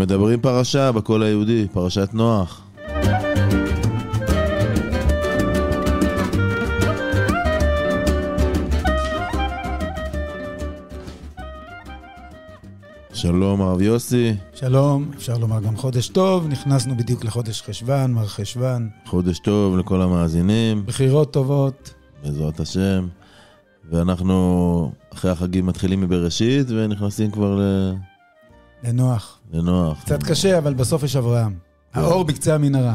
מדברים פרשה בקול היהודי, פרשת נוח. שלום הרב יוסי. שלום, אפשר לומר גם חודש טוב, נכנסנו בדיוק לחודש חשבן, מר חשבן. חודש טוב לכל המאזינים. בחירות טובות. בעזרת השם. ואנחנו אחרי החגים מתחילים מבראשית ונכנסים כבר לנוח. לנוח. קצת קשה, אבל בסוף יש אברהם. האור בקצה המנהרה.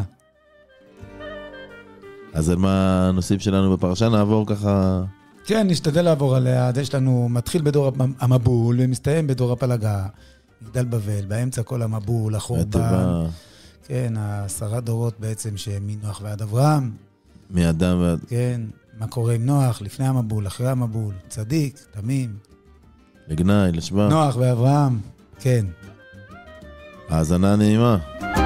אז על מה הנושאים שלנו בפרשה? נעבור ככה... כן, נשתדל לעבור עליה. יש לנו, מתחיל בדור המבול ומסתיים בדור הפלגה. מגדל בבל, באמצע כל המבול, החורבן. כן, 10 דורות בעצם שמנוח ועד אברהם. מאדם ועד... כן, מה קורה עם נוח, לפני המבול, אחרי המבול, צדיק, תמים. לגנאי, לשבח. נוח ואברהם, כן. האזנה נעימה.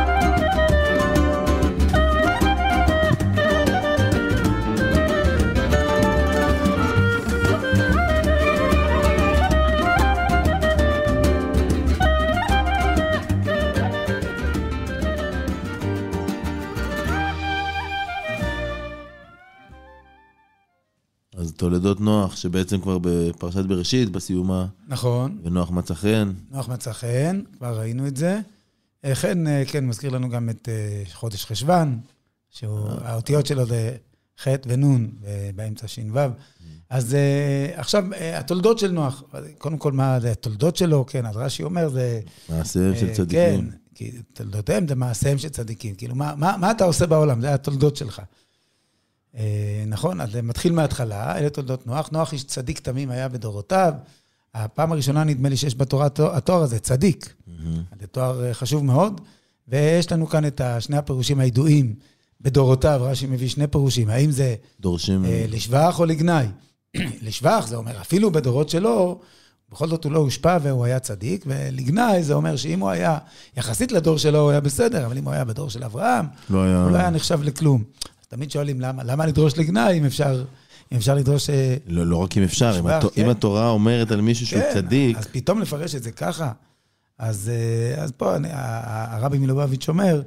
אז תולדות נוח, שבעצם כבר בפרשת בראשית, בסיומה. נכון. ונוח מצא חן. נוח מצא חן, כבר ראינו את זה. חן, כן, מזכיר לנו גם את חודש חשבן, שהאותיות שלו זה ח' ונון, באמצע ש"ו. אז עכשיו, התולדות של נוח, קודם כל, מה זה התולדות שלו? כן, אז רש"י אומר, זה... מעשיהם של צדיקים. כן, כי תולדותיהם זה מעשיהם של צדיקים. כאילו, מה אתה עושה בעולם? זה התולדות שלך. נכון, אז זה מתחיל מההתחלה, אלה תולדות נוח. נוח איש צדיק תמים היה בדורותיו. הפעם הראשונה נדמה לי שיש בתורה התואר הזה, צדיק. זה תואר חשוב מאוד. ויש לנו כאן את שני הפירושים הידועים בדורותיו. רש"י מביא 2 פירושים. האם זה דורשים... לשבח או לגנאי? לשבח זה אומר, אפילו בדורות שלו, בכל זאת הוא לא הושפע והוא היה צדיק. ולגנאי זה אומר שאם הוא היה, יחסית לדור שלו הוא היה בסדר, אבל אם הוא היה בדור של אברהם, הוא לא היה נחשב לכלום. תמיד שואלים למה לדרוש לגנאי, אם אפשר לדרוש... לא רק אם אפשר, אם התורה אומרת על מישהו שהוא צדיק... אז פתאום לפרש את זה ככה. אז פה הרבי מלובביץ' אומר,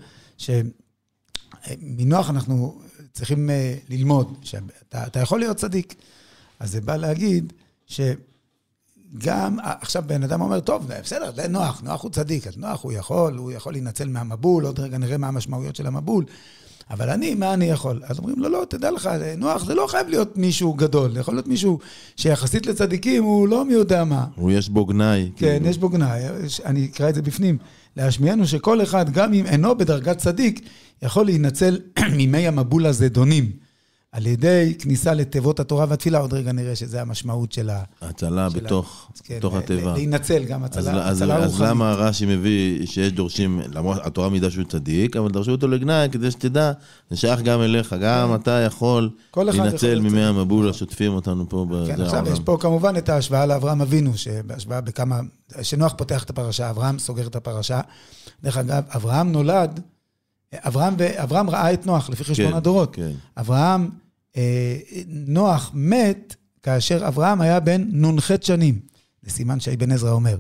שמנוח אנחנו צריכים ללמוד, שאתה יכול להיות צדיק. אז זה בא להגיד שגם, עכשיו בן אדם אומר, טוב, בסדר, זה נוח הוא צדיק, אז נוח הוא יכול להינצל מהמבול, עוד רגע נראה מה המשמעויות של המבול, אבל מה אני יכול? אז אומרים, לא, תדע לך, נוח זה לא חייב להיות מישהו גדול, יכול להיות מישהו שיחסית לצדיקים, הוא לא מי יודע מה. הוא יש בו גנאי. כן, יש בו גנאי, אני אקרא את זה בפנים, להשמיענו שכל אחד, גם אם אינו בדרגת צדיק, יכול להינצל ממי המבול הזדונים, על ידי כניסה לתיבות התורה והתפילה, עוד רגע נראה שזה המשמעות של הצלה בתוך התיבה. להינצל גם הצלה רוחנית. אז למה רש"י מביא שיש דורשים, למרות התורה מידה שהוא צדיק, אבל דרשו אותו לגנאי, כדי שתדע, זה שייך גם אליך, גם אתה יכול להינצל ממי המבול השוטפים אותנו פה בזה העולם. עכשיו יש פה כמובן את ההשוואה לאברהם אבינו, שבהשוואה בכמה, שנוח פותח את הפרשה, אברהם סוגר את הפרשה. דרך אגב, אברהם נולד, אברהם ראה את נוח, לפי חשבון הדורות. אברהם, נוח מת, כאשר אברהם היה בן נ"ח שנים. זה סימן שאבן עזרא אומר.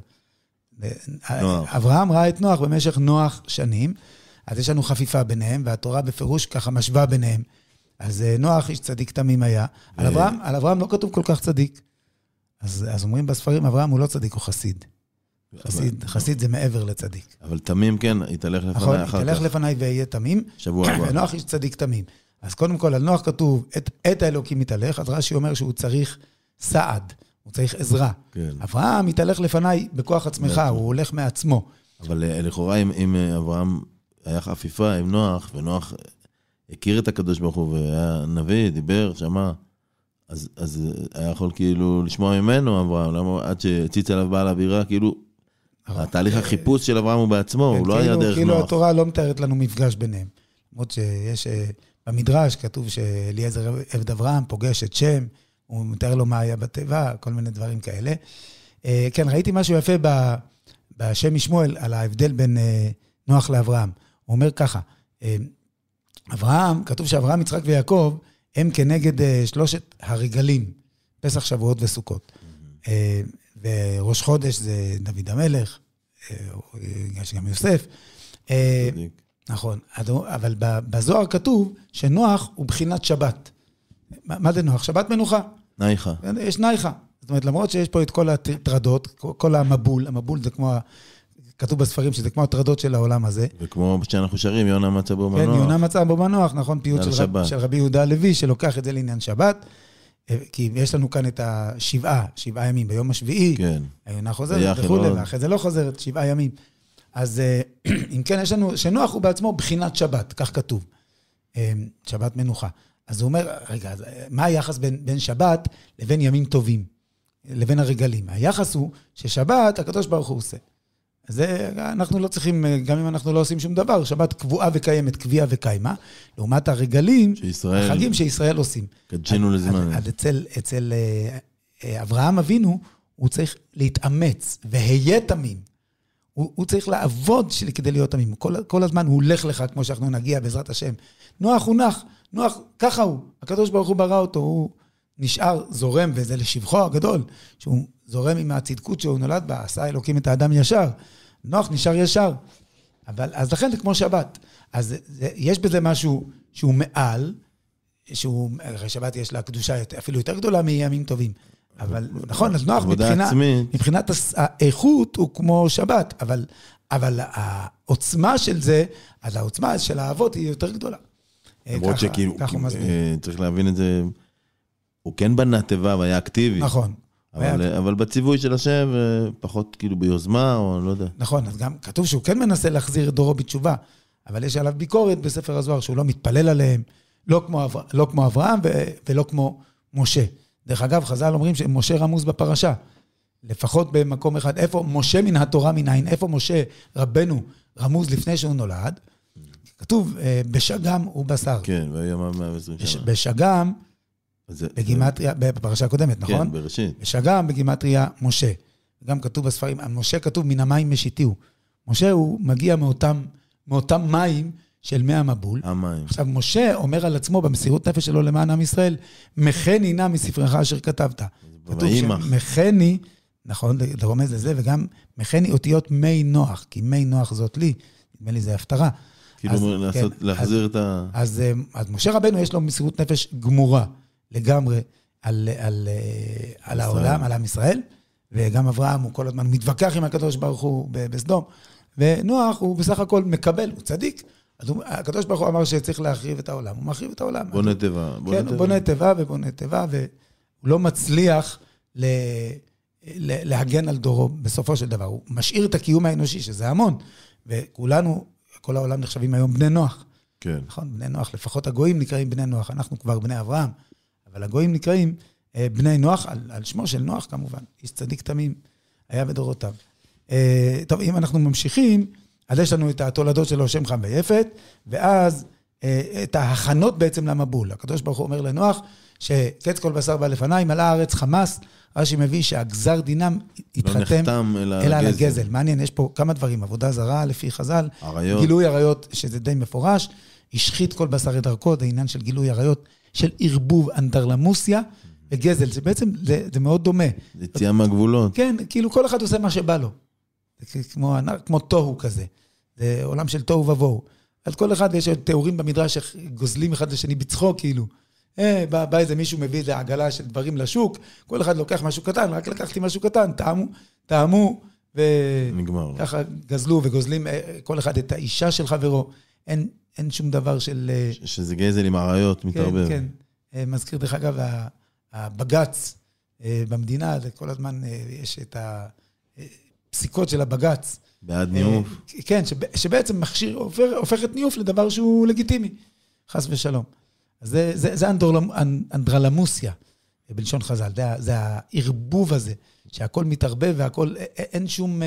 אברהם ראה את נוח במשך נוח שנים, אז יש לנו חפיפה ביניהם, והתורה בפירוש ככה משווה ביניהם. אז נוח איש צדיק תמים היה. על אברהם לא כתוב כל כך צדיק. אז אומרים בספרים, אברהם הוא לא צדיק, הוא חסיד. חסיד זה מעבר לצדיק. אבל תמים כן, יתהלך לפניי אחר כך. נכון, יתהלך לפניי ויהיה תמים. שבוע הבא. ונוח איש צדיק תמים. אז קודם כל, על נוח כתוב, את האלוקים יתהלך, אז רש"י אומר שהוא צריך סעד, הוא צריך עזרה. כן. אברהם יתהלך לפניי בכוח עצמך, הוא הולך מעצמו. אבל לכאורה, אם אברהם היה חפיפה עם נוח, ונוח הכיר את הקדוש ברוך הוא, והיה נביא, דיבר, שמע, אז היה יכול כאילו לשמוע ממנו, אברהם, למה עד שציץ עליו בעל אבירה, כאילו, התהליך החיפוש של אברהם הוא בעצמו, הוא לא היה דרך נוח. כאילו התורה לא מתארת לנו מפגש ביניהם. למרות שיש במדרש כתוב שאליעזר עבד אברהם פוגש את שם, הוא מתאר לו מה היה בתיבה, כל מיני דברים כאלה. כן, ראיתי משהו יפה בשם משמואל, על ההבדל בין נוח לאברהם. הוא אומר ככה, אברהם, כתוב שאברהם, יצחק ויעקב, הם כנגד 3 הרגלים, פסח, שבועות וסוכות. וראש חודש זה דוד המלך, יש גם יוסף. נכון, אבל בזוהר כתוב שנוח הוא בחינת שבת. מה זה נוח? שבת מנוחה. נייחה. יש נייחה. זאת אומרת, למרות שיש פה את כל הטרדות, כל המבול זה כמו, כתוב בספרים שזה כמו הטרדות של העולם הזה. וכמו שאנחנו שרים, יונה מצא בו מנוח. כן, יונה מצא בו מנוח, נכון, פיוט של רבי יהודה הלוי, שלוקח את זה לעניין שבת, כי יש לנו כאן את שבעה ימים, ביום השביעי, היונה חוזרת וכו', ואחרי זה לא חוזרת, 7 ימים. אז אם כן, יש לנו, שנוח הוא בעצמו בחינת שבת, כך כתוב, שבת מנוחה. אז הוא אומר, רגע, מה היחס בין שבת לבין ימים טובים, לבין הרגלים? היחס הוא ששבת, הקדוש ברוך הוא עושה. אז אנחנו לא צריכים, גם אם אנחנו לא עושים שום דבר, שבת קבועה וקיימת, קביעה וקיימה, לעומת הרגלים, החגים שישראל עושים. קדשנו לזמן. אז אצל אברהם אבינו, הוא צריך להתאמץ, והיה תמים. הוא צריך לעבוד כדי להיות תמים. כל הזמן הוא הולך לך, כמו שאנחנו נגיע בעזרת השם. נוח הוא נוח, ככה הוא. הקדוש ברוך הוא ברא אותו, הוא נשאר זורם, וזה לשבחו הגדול, שהוא זורם עם הצדקות שהוא נולד בה, עשה אלוקים את האדם ישר. נוח נשאר ישר. אז לכן זה כמו שבת. אז יש בזה משהו שהוא מעל, הרי שבת יש לה קדושה אפילו יותר גדולה מימים טובים. אבל נכון, אז נוח מבחינת האיכות הוא כמו שבת, אבל העוצמה של זה, אז העוצמה של האבות היא יותר גדולה. למרות שכאילו, צריך להבין את זה, הוא כן בנה טבע והיה אקטיבי. נכון. אבל בציווי של השם, פחות כאילו ביוזמה, או לא יודע. נכון, אז גם כתוב שהוא כן מנסה להחזיר את דורו בתשובה, אבל יש עליו ביקורת בספר הזוהר, שהוא לא מתפלל עליהם, לא כמו אברהם ולא כמו משה. דרך אגב, חז"ל אומרים שמשה רמוז בפרשה, לפחות במקום אחד, איפה משה מן התורה מנין, איפה משה רבנו רמוז לפני שהוא נולד, כתוב בשגם ובשר. כן, והיום 120 שנה. בשגם, בגימטריה, בפרשה הקודמת, נכון? כן, בראשית. בשגם, בגימטריה, משה. גם כתוב בספרים, משה כתוב מן המים משיתיהו. משה הוא מגיע מאותם מים של מי המבול. המים. עכשיו, משה אומר על עצמו במסירות נפש שלו למען עם ישראל, מחני נא מספרך אשר כתבת. כתוב שמחני, נכון, לרומז לזה, וגם מחני אותיות מי נוח, כי מי נוח זאת לי, נדמה לי זה הפטרה. כאילו להחזיר את ה... אז משה רבנו יש לו מסירות נפש גמורה לגמרי על העולם, על עם ישראל, וגם אברהם הוא כל הזמן מתווכח עם הקדוש ברוך הוא בסדום, ונוח הוא בסך הכל מקבל, הוא צדיק. אז הקדוש ברוך הוא אמר שצריך להחריב את העולם, הוא מחריב את העולם. בונה טבע. כן, הוא בונה טבע ובונה טבע, והוא לא מצליח להגן על דורו בסופו של דבר. הוא משאיר את הקיום האנושי, שזה המון, וכולנו, כל העולם נחשבים היום בני נוח. כן. נכון, בני נוח, לפחות הגויים נקראים בני נוח, אנחנו כבר בני אברהם, אבל הגויים נקראים בני נוח, על שמו של נוח כמובן, איש צדיק תמים, היה בדורותיו. טוב, אם אנחנו ממשיכים, אז יש לנו את התולדות שלו, שם חם ויפת, ואז את ההכנות בעצם למבול. הקדוש ברוך הוא אומר לנוח, שקץ כל בשר בא לפניי, מלאה הארץ חמס, רש"י מביא שהגזר דינם יתחתם אלא על הגזל. מעניין, יש פה כמה דברים, עבודה זרה לפי חז"ל, גילוי עריות, שזה די מפורש, השחית כל בשר את דרכו, זה עניין של גילוי עריות, של ערבוב אנדרלמוסיה, וגזל, זה בעצם, זה מאוד דומה. זה יציאה מהגבולות. כן, כאילו כל אחד עושה מה שבא לו. זה כמו תוהו כזה. זה עולם של תוהו ובוהו. על כל אחד יש תיאורים במדרש שגוזלים אחד לשני בצחוק, כאילו. בא איזה מישהו מביא איזה עגלה של דברים לשוק, כל אחד לוקח משהו קטן, רק לקחתי משהו קטן, טעמו, וככה גזלו וגוזלים כל אחד את האישה של חברו. אין שום דבר של... שזה גזל עם עריות מתערבב. כן, כן. מזכיר דרך אגב, הבגץ במדינה, זה כל הזמן יש את הפסיקות של הבגץ. בעד ניוף. כן, שבעצם מכשיר, הופך את ניוף לדבר שהוא לגיטימי, חס ושלום. אז זה אנדרלמוסיה, בלשון חז"ל, זה הערבוב הזה, שהכל מתערבב והכל, אין שום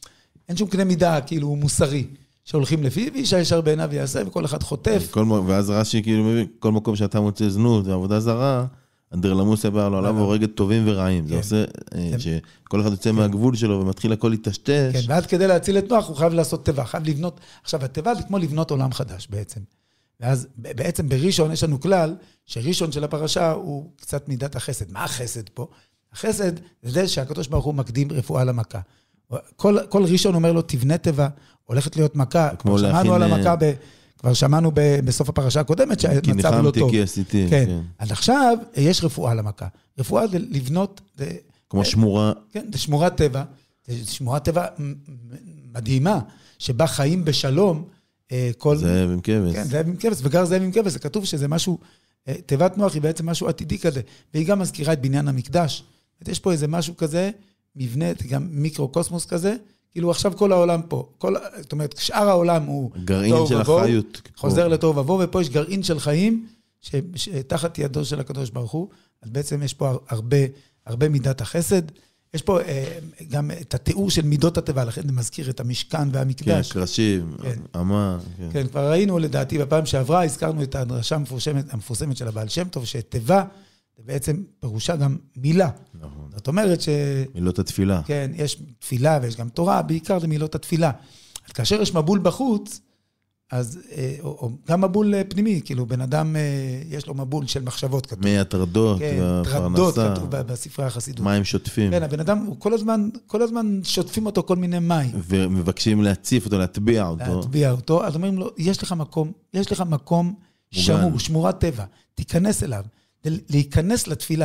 קנה מידה, כאילו מוסרי, שהולכים לפי, ואיש הישר בעיניו יעשה, וכל אחד חוטף. ואז רש"י כאילו מביא, כל מקום שאתה מוצא זנות, ועבודה זרה, אנדרלמוסיה בא לו עליו, והורגת טובים ורעים. זה עושה שכל אחד יוצא מהגבול שלו, ומתחיל הכל להתשתש. כן, ועד כדי להציל את נוח, הוא חייב לעשות טבע, חייב לבנות. עכשיו, הטבע זה כמו לבנות עולם חדש בעצם. ואז בעצם בראשון יש לנו כלל, שראשון של הפרשה הוא קצת מידת החסד. מה החסד פה? החסד זה שהקדוש ברוך הוא מקדים רפואה למכה. כל ראשון אומר לו, תבנה טבע, הולכת להיות מכה. כמו להכין... שמענו על המכה, כבר שמענו בסוף הפרשה הקודמת, שהמצב לא טוב. כי ניחמתי, כי עשיתי. כן. אז עכשיו יש רפואה למכה. רפואה זה לבנות... כמו שמורה. כן, זה שמורת טבע. זה שמורת טבע מדהימה, שבה חיים בשלום כל... זאב עם כבש. כן, זאב עם כבש, וגר זאב עם כבש. זה כתוב שזה משהו... תיבת נוח היא בעצם משהו עתידי כזה, והיא גם מזכירה את בניין המקדש. יש פה איזה משהו כזה, מבנה, גם מיקרו-קוסמוס כזה, כאילו עכשיו כל העולם פה, זאת אומרת, שאר העולם הוא גרעין של החיות. חוזר לתור ובוא, ופה יש גרעין של חיים, שתחת ידו של הקדוש ברוך הוא, אז בעצם יש פה הרבה מידת החסד, יש פה גם את התיאור של מידות הטבע, לכן זה מזכיר את המשכן והמקדש. כן, קרשים, אמה. כן, כבר ראינו לדעתי בפעם שעברה, הזכרנו את הדרשה המפורסמת של הבעל שם טוב, שטבע, זה בעצם פירושה גם מילה. נכון. זאת אומרת ש... מילות התפילה. כן, יש תפילה ויש גם תורה, בעיקר זה מילות התפילה. אז כאשר יש מבול בחוץ, אז, או גם מבול פנימי, כאילו בן אדם יש לו מבול של מחשבות כתוב. מהטרדות והפרנסה. טרדות כתוב בספרי החסידות. מים שוטפים. כן, הבן אדם, כל הזמן שוטפים אותו כל מיני מים. ומבקשים להציף אותו, להטביע אותו. להטביע אותו, אז אומרים לו, יש לך מקום שמור, שמורת טבע, תיכנס אליו, להיכנס לתפילה.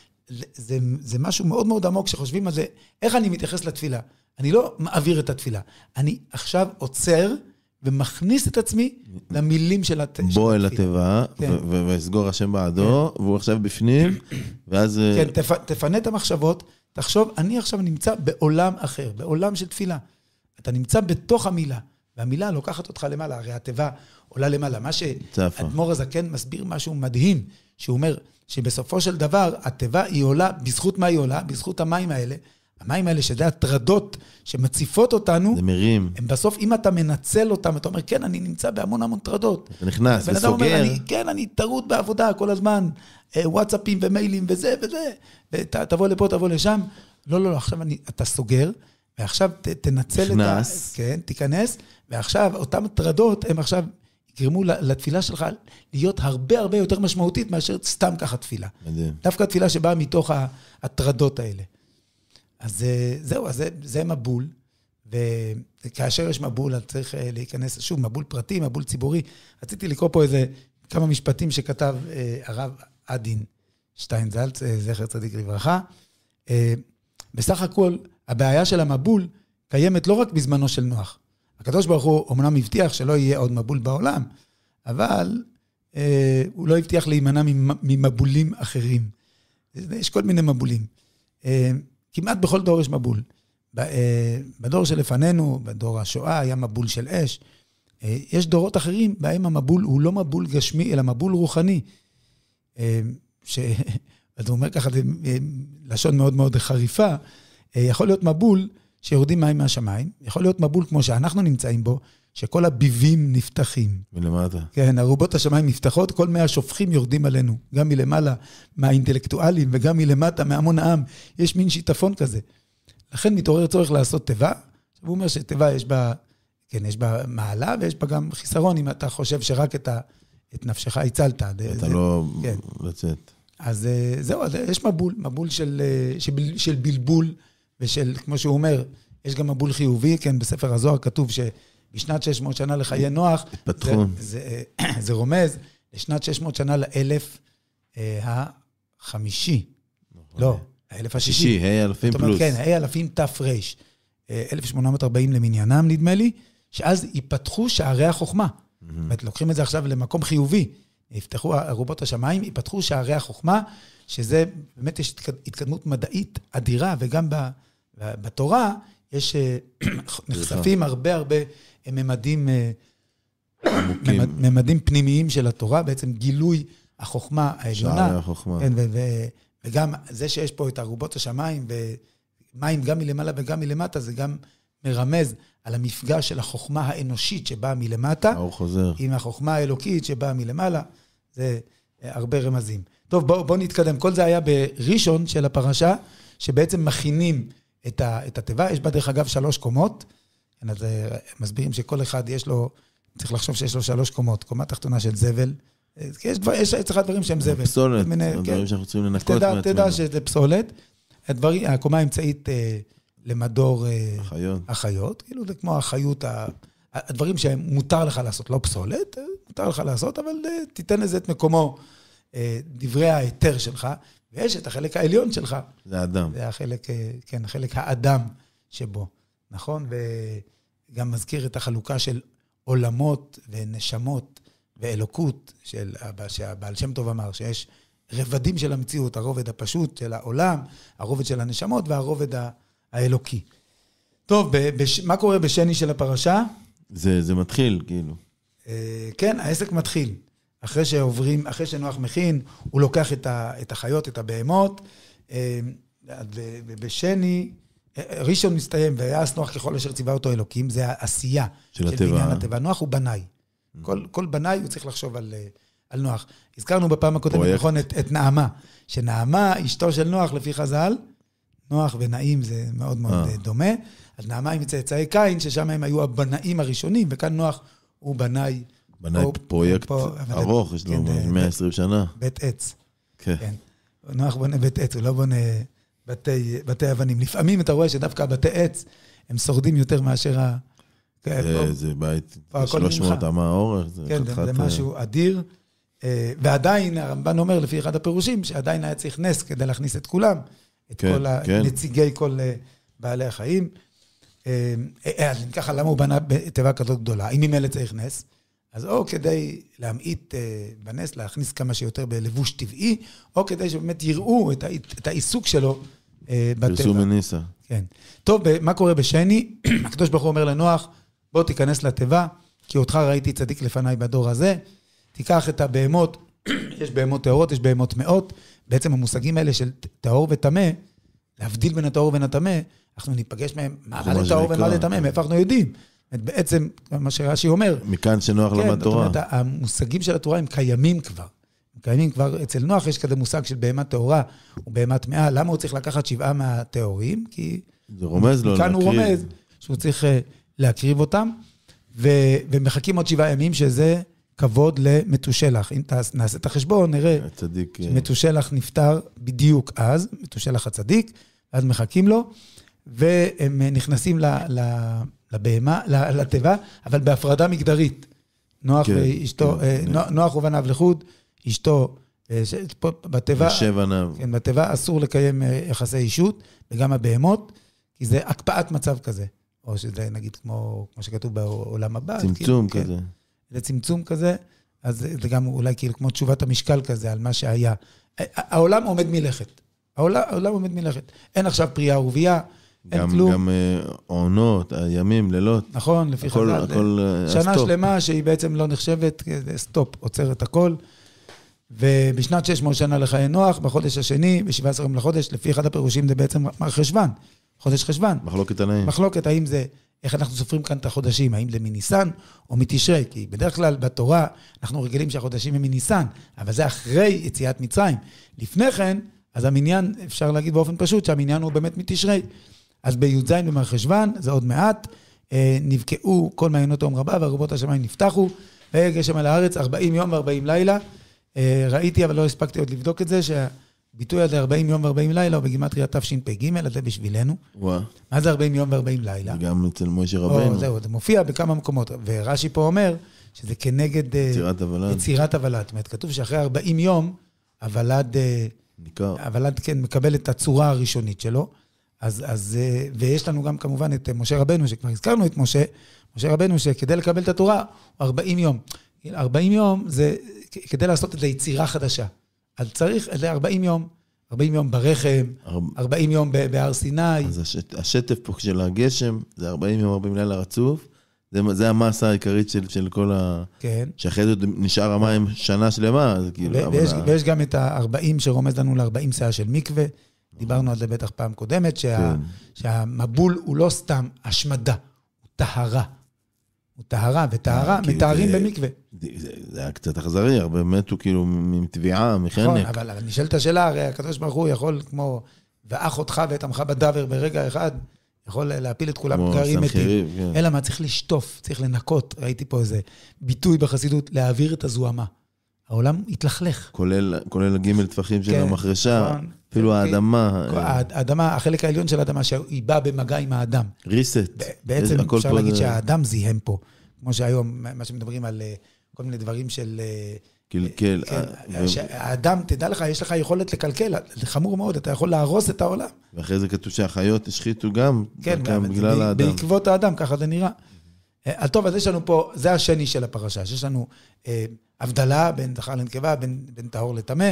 זה משהו מאוד מאוד עמוק שחושבים על זה, איך אני מתייחס לתפילה? אני לא מעביר את התפילה, אני עכשיו עוצר, ומכניס את עצמי למילים של התפילה. בוא אל הטבע, וסגור השם בעדו, והוא עכשיו בפנים, ואז... כן, תפנה את המחשבות, תחשוב, אני עכשיו נמצא בעולם אחר, בעולם של תפילה. אתה נמצא בתוך המילה, והמילה לוקחת אותך למעלה, הרי הטבע עולה למעלה. מה שאדמו"ר הזקן מסביר משהו מדהים, שהוא אומר שבסופו של דבר, הטבע היא עולה, בזכות מה היא עולה? בזכות המים האלה, המים האלה שזה הטרדות שמציפות אותנו, זה מרים. הם בסוף, אם אתה מנצל אותם, אתה אומר, כן, אני נמצא בהמון טרדות. אתה נכנס, זה סוגר. כן, אני טרוד בעבודה כל הזמן, וואטסאפים ומיילים וזה, תבוא לפה, תבוא לשם. לא, עכשיו אתה סוגר, ועכשיו תנצל נכנס. כן, תיכנס, ועכשיו אותם טרדות, הם עכשיו יגרמו לתפילה שלך להיות הרבה יותר משמעותית, מאשר סתם ככה תפילה. מדהים. דווקא תפילה שבאה מתוך הטרדות האלה. אז זהו, אז זה מבול, וכאשר יש מבול, אז צריך להיכנס, שוב, מבול פרטי, מבול ציבורי. רציתי לקרוא פה איזה כמה משפטים שכתב הרב עדין שטיינזלץ, זכר צדיק לברכה. בסך הכל, הבעיה של המבול קיימת לא רק בזמנו של נוח. הקדוש ברוך הוא אמנם הבטיח שלא יהיה עוד מבול בעולם, אבל הוא לא הבטיח להימנע ממבולים אחרים. יש כל מיני מבולים. כמעט בכל דור יש מבול. בדור שלפנינו, בדור השואה, היה מבול של אש. יש דורות אחרים, בהם המבול הוא לא מבול גשמי, אלא מבול רוחני. אז הוא אומר ככה, זה לשון מאוד מאוד חריפה. יכול להיות מבול שיורדים מים מהשמיים, יכול להיות מבול כמו שאנחנו נמצאים בו, שכל הביבים נפתחים. מלמטה. כן, ארובות השמיים נפתחות, כל מי השופכים יורדים עלינו, גם מלמעלה מהאינטלקטואלים, וגם מלמטה מהמון העם, יש מין שיטפון כזה. לכן מתעורר צורך לעשות טבע, הוא אומר שטבע יש בה, כן, יש בה מעלה, ויש בה גם חיסרון, אם אתה חושב שרק את נפשך הצלת. אתה לא לצאת. אז זהו, יש מבול של בלבול, ושל, כמו שהוא אומר, יש גם מבול חיובי, כן, בספר הזוהר כתוב בשנת 600 שנה לחיי נוח, זה רומז לשנת 600 שנה לאלף החמישי. לא, האלף השישי. אלפים פלוס. כן, אלפים תפרש. 1840 למניינם, נדמה לי, שאז ייפתחו שערי החוכמה. זאת אומרת, לוקחים את זה עכשיו למקום חיובי. יפתחו ארובות השמיים, ייפתחו שערי החוכמה, שזה באמת יש התקדמות מדעית אדירה, וגם בתורה יש נחשפים הרבה ממדים פנימיים של התורה, בעצם גילוי החוכמה העליונה. שערי החוכמה. כן, וגם זה שיש פה את ארובות השמיים, ומים גם מלמעלה וגם מלמטה, זה גם מרמז על המפגש של החוכמה האנושית שבאה מלמטה, עם החוכמה האלוקית שבאה מלמעלה, זה הרבה רמזים. טוב, בוא נתקדם. כל זה היה בראשון של הפרשה, שבעצם מכינים את הטבע. יש בה דרך אגב 3 קומות, אז מסבירים שכל אחד יש לו, צריך לחשוב שיש לו 3 קומות, קומה תחתונה של זבל, יש אצלך דברים שהם זבל. פסולת, דברים שאנחנו צריכים לנקות מעצמנו. תדע שזה פסולת. הקומה האמצעית למדור החיות. החיות, כאילו זה כמו החיות, הדברים שמותר לך לעשות, לא פסולת, מותר לך לעשות, אבל תיתן לזה את מקומו, דברי ההיתר שלך, ויש את החלק העליון שלך. זה האדם. זה החלק, כן, החלק האדם שבו, נכון? וגם מזכיר את החלוקה של עולמות ונשמות ואלוקות, שהבעל שם טוב אמר, שיש רבדים של המציאות, הרובד הפשוט של העולם, הרובד של הנשמות והרובד האלוקי. טוב, מה קורה בשני של הפרשה? זה מתחיל, כאילו. כן, העסק מתחיל. אחרי שנוח מכין, הוא לוקח את החיות, את הבהמות, ובשני, ראשון מסתיים, ויעש נוח ככל אשר ציווה אותו אלוקים, זה העשייה של בניין הטבע. נוח הוא בנאי. כל בנאי הוא צריך לחשוב על נוח. הזכרנו בפעם הקודמת, נכון, את נעמה, שנעמה, אשתו של נוח, לפי חז"ל, נוח ונעים זה מאוד מאוד דומה, אז נעמה היא מצאצאי קין, ששם הם היו הבנאים הראשונים, וכאן נוח הוא בנאי. בנאי פרויקט ארוך, יש לו 120 שנה. בית עץ. כן. נוח בונה בית עץ, הוא לא בונה בתי אבנים. לפעמים אתה רואה שדווקא בתי עץ, הם שורדים יותר מאשר זה בית 300 אמה אורך. כן, זה משהו אדיר. ועדיין, הרמב"ן אומר, לפי אחד הפירושים, שעדיין היה צריך נס כדי להכניס את כולם, את כל הנציגי כל בעלי החיים. אז ככה, למה הוא בנה תיבה כזאת גדולה? אם ממילא צריך נס, אז או כדי להמעיט בנס, להכניס כמה שיותר בלבוש טבעי, או כדי שבאמת יראו את העיסוק שלו בטבע. פרסום מניסה. כן. טוב, מה קורה בשני? הקדוש ברוך הוא אומר לנוח, בוא תיכנס לתיבה, כי אותך ראיתי צדיק לפניי בדור הזה, תיקח את הבהמות, יש בהמות טהורות, יש בהמות טמאות, בעצם המושגים האלה של טהור וטמא, להבדיל בין הטהור ובין הטמא, אנחנו ניפגש מהם, מה זה טהור ומה זה טמא, מאיפה אנחנו יודעים? בעצם, מה שרש"י אומר, מכאן שנוח למד תורה. כן, המושגים של התורה הם קיימים כבר. הם קיימים כבר, אצל נוח יש כזה מושג של בהמה טהורה, או בהמה טמאה, למה הוא צריך לקחת 7 מהטהורים? כי זה רומז לו מכאן הוא רומז שהוא צריך להקריב אותם, ומחכים עוד 7 ימים שזה כבוד למתושלח. אם נעשה את החשבון, נראה שמתושלח נפטר בדיוק אז, מתושלח הצדיק, אז מחכים לו, והם נכנסים לבהמה, לטבע, אבל בהפרדה מגדרית. נוח ואשתו, נוח ובניו לחוד, אשתו בטבע, כן, בטבע אסור לקיים יחסי אישות, וגם הבהמות, כי זה הקפאת מצב כזה, או שזה נגיד כמו שכתוב בעולם הבא. צמצום כזה. זה צמצום כזה, אז זה גם אולי כאילו כמו תשובת המשקל כזה, על מה שהיה. העולם עומד מלכת. העולם עומד מלכת. אין עכשיו פרייה ורבייה, אין כלום. גם עונות, הימים, לילות. נכון, לפי חז"ל. שנה שלמה שהיא בעצם לא נחשבת, סטופ, עוצר את הכל. ובשנת 600 שנה לחיי נוח, בחודש השני, ב-17 יום לחודש, לפי אחד הפירושים זה בעצם חשבן, חודש חשבן. מחלוקת עניים. מחלוקת, האם זה, איך אנחנו סופרים כאן את החודשים, האם זה מניסן או מתשרי, כי בדרך כלל בתורה אנחנו רגילים שהחודשים הם מניסן, אבל זה אחרי יציאת מצרים. לפני כן, אז המניין, אפשר להגיד באופן פשוט, שהמניין הוא באמת מתשרי. אז בי"ז במרחשוון, זה עוד מעט, נבקעו כל מעיינות תהום רבה, וארובות השמיים נפתחו, וגשם על הארץ 40 יום ו40 לילה. ראיתי, אבל לא הספקתי עוד לבדוק את זה, שהביטוי הזה 40 יום ו40 לילה, הוא בגימטריה תשפ"ג, זה בשבילנו. מה זה 40 יום ו40 לילה? גם אצל משה רבנו. זהו, זה מופיע בכמה מקומות, ורש"י פה אומר, שזה כנגד יצירת הוולד. זאת אומרת, כתוב שאחרי 40 יום, הוולד כן מקבל את הצורה הראשונית שלו, אז, ויש לנו גם כמובן את משה רבנו, שכבר הזכרנו את משה רבנו, שכדי לקבל את התורה, הוא 40 יום. 40 יום זה כדי לעשות את היצירה חדשה. אז צריך, זה 40 יום. 40 יום ברחם, 40 יום בהר סיני. אז השטף פה של הגשם, זה 40 יום, 40 לילה רצוף. זה המסה העיקרית של כל כן. שאחרי זה נשאר המים שנה שלמה. אז כאילו, ויש גם את ה-40 שרומז לנו ל-40 שעה של מקווה. דיברנו על זה בטח פעם קודמת, שהמבול הוא לא סתם השמדה, הוא טהרה. הוא טהרה, וטהרה מתארים במקווה. זה היה קצת אכזרי, הרבה מתו כאילו מטביעה, מחנק. נכון, אבל נשאלת השאלה, הרי הקדוש ברוך הוא יכול כמו, ואח אותך ואת עמך בדבר ברגע אחד, יכול להפיל את כולם גרים מתים. אלא מה, צריך לשטוף, צריך לנקות. ראיתי פה איזה ביטוי בחסידות, להעביר את הזוהמה. העולם התלכלך. כולל הגימל טפחים של המחרשה, אפילו האדמה. האדמה, החלק העליון של האדמה, שהיא באה במגע עם האדם. ריסט. בעצם אפשר להגיד שהאדם זיהם פה. כמו שהיום, מה שמדברים על כל מיני דברים של... קלקל. האדם, תדע לך, יש לך יכולת לקלקל, זה חמור מאוד, אתה יכול להרוס את העולם. ואחרי זה כתוב שהחיות השחיתו גם, כן, בגלל האדם. בעקבות האדם, ככה זה נראה. טוב, אז יש לנו פה, זה השני של הפרשה, שיש לנו הבדלה בין זכר לנקבה, בין טהור לטמא,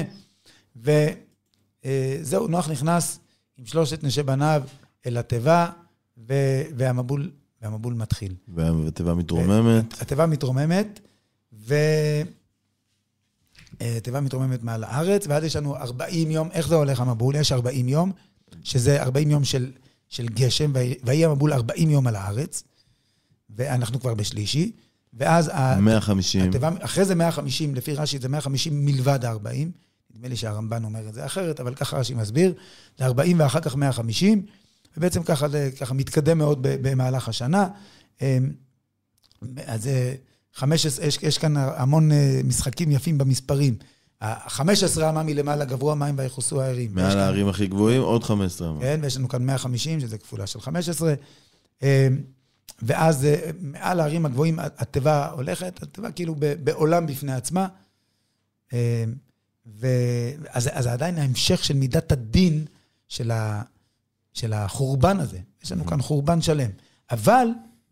וזהו, נוח נכנס עם 3 נשי בניו אל התיבה, והמבול מתחיל. והתיבה מתרוממת. התיבה מתרוממת, התיבה מתרוממת מעל הארץ, ואז יש לנו 40 יום, איך זה הולך המבול? יש 40 יום, שזה 40 יום של גשם, ויהיה המבול 40 יום על הארץ, ואנחנו כבר בשלישי, ואז... 150. אחרי זה 150, לפי רש"י זה 150 מלבד 40, נדמה לי שהרמב"ן אומר את זה אחרת, אבל ככה רש"י מסביר, זה 40 ואחר כך 150, ובעצם ככה מתקדם מאוד במהלך השנה. אז 15, יש כאן המון משחקים יפים במספרים. 15 אמה מלמעלה גברו המים ויחוסו הערים. מעל הערים הכי גבוהים, עוד 15 אמה. כן, ויש לנו כאן 150, שזה כפולה של 15. ואז מעל הערים הגבוהים התיבה הולכת, התיבה כאילו בעולם בפני עצמה. אז עדיין ההמשך של מידת הדין של החורבן הזה. יש לנו כאן חורבן שלם. אבל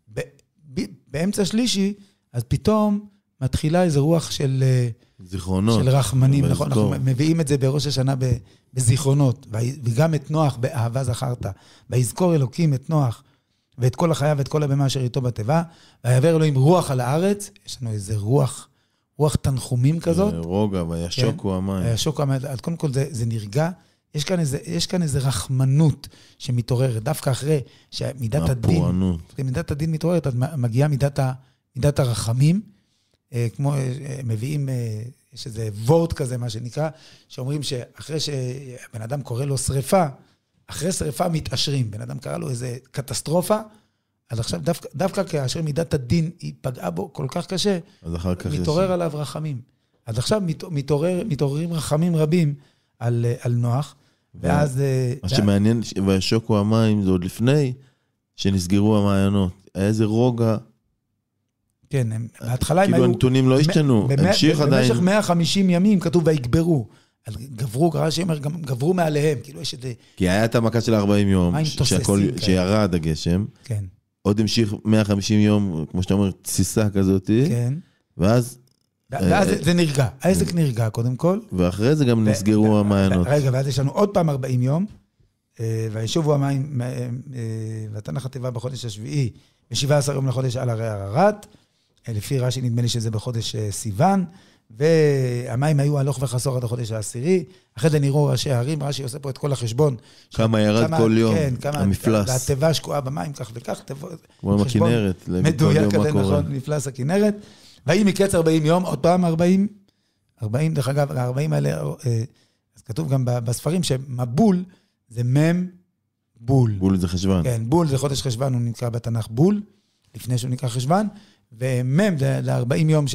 באמצע שלישי, אז פתאום מתחילה איזו רוח של זיכרונות. של רחמנים. נכון, אנחנו מביאים את זה בראש השנה בזיכרונות, וגם את נוח באהבה זכרת. ויזכור אלוקים את נוח, ואת כל החיה ואת כל הבמה אשר איתו בתיבה, ויעבר אלוהים רוח על הארץ, יש לנו איזה רוח תנחומים כזאת. רוגע, וישוקו המים. וישוקו המים, אז קודם כל זה נרגע, יש כאן איזה רחמנות שמתעוררת, דווקא אחרי שמידת הדין, מידת הדין מתעוררת, אז מגיעה מידת הרחמים, כמו מביאים, יש איזה וורט כזה, מה שנקרא, שאומרים שאחרי שבן אדם קורא לו שריפה, אחרי שריפה מתעשרים, בן אדם קרא לו איזה קטסטרופה, אז עכשיו דווקא כאשר מידת הדין היא פגעה בו כל כך קשה, מתעורר עליו רחמים. אז עכשיו מתעוררים רחמים רבים על נוח, ואז... מה שמעניין, וישוקו המים, זה עוד לפני שנסגרו המעיינות. היה איזה רוגע. כן, בהתחלה הם היו... כאילו הנתונים לא השתנו, המשיך עדיין... במשך 150 ימים כתוב ויגברו. גברו, קרא שאומר, גם גברו מעליהם, כאילו יש את זה... כי היה את המכה של 40 יום, שירד הגשם. כן. עוד המשיך 150 יום, כמו שאתה אומר, תסיסה כזאת. כן. ואז זה נרגע, העסק נרגע קודם כל. ואחרי זה גם נסגרו המעיינות. רגע, ואז יש לנו עוד פעם 40 יום, וישובו המים, ותנח התיבה בחודש השביעי, ב-17 יום לחודש על הרי הררת, לפי רש"י נדמה לי שזה בחודש סיוון, והמים היו הלוך וחסור עד החודש העשירי, אחרי זה נראו ראשי הערים, רש"י עושה פה את כל החשבון. כמה ירד כל יום, המפלס. והתיבה שקועה במים כך וכך, כמו הכנרת, מדויק כזה, נכון, מפלס הכנרת. והיא מקץ 40 יום, עוד פעם 40, דרך אגב, 40 האלה, אז כתוב גם בספרים שמבול זה בול. בול זה חשבן. כן, בול זה חודש חשבן, הוא נקרא בתנ"ך בול, לפני שהוא נקרא חשבן, ומם זה 40 יום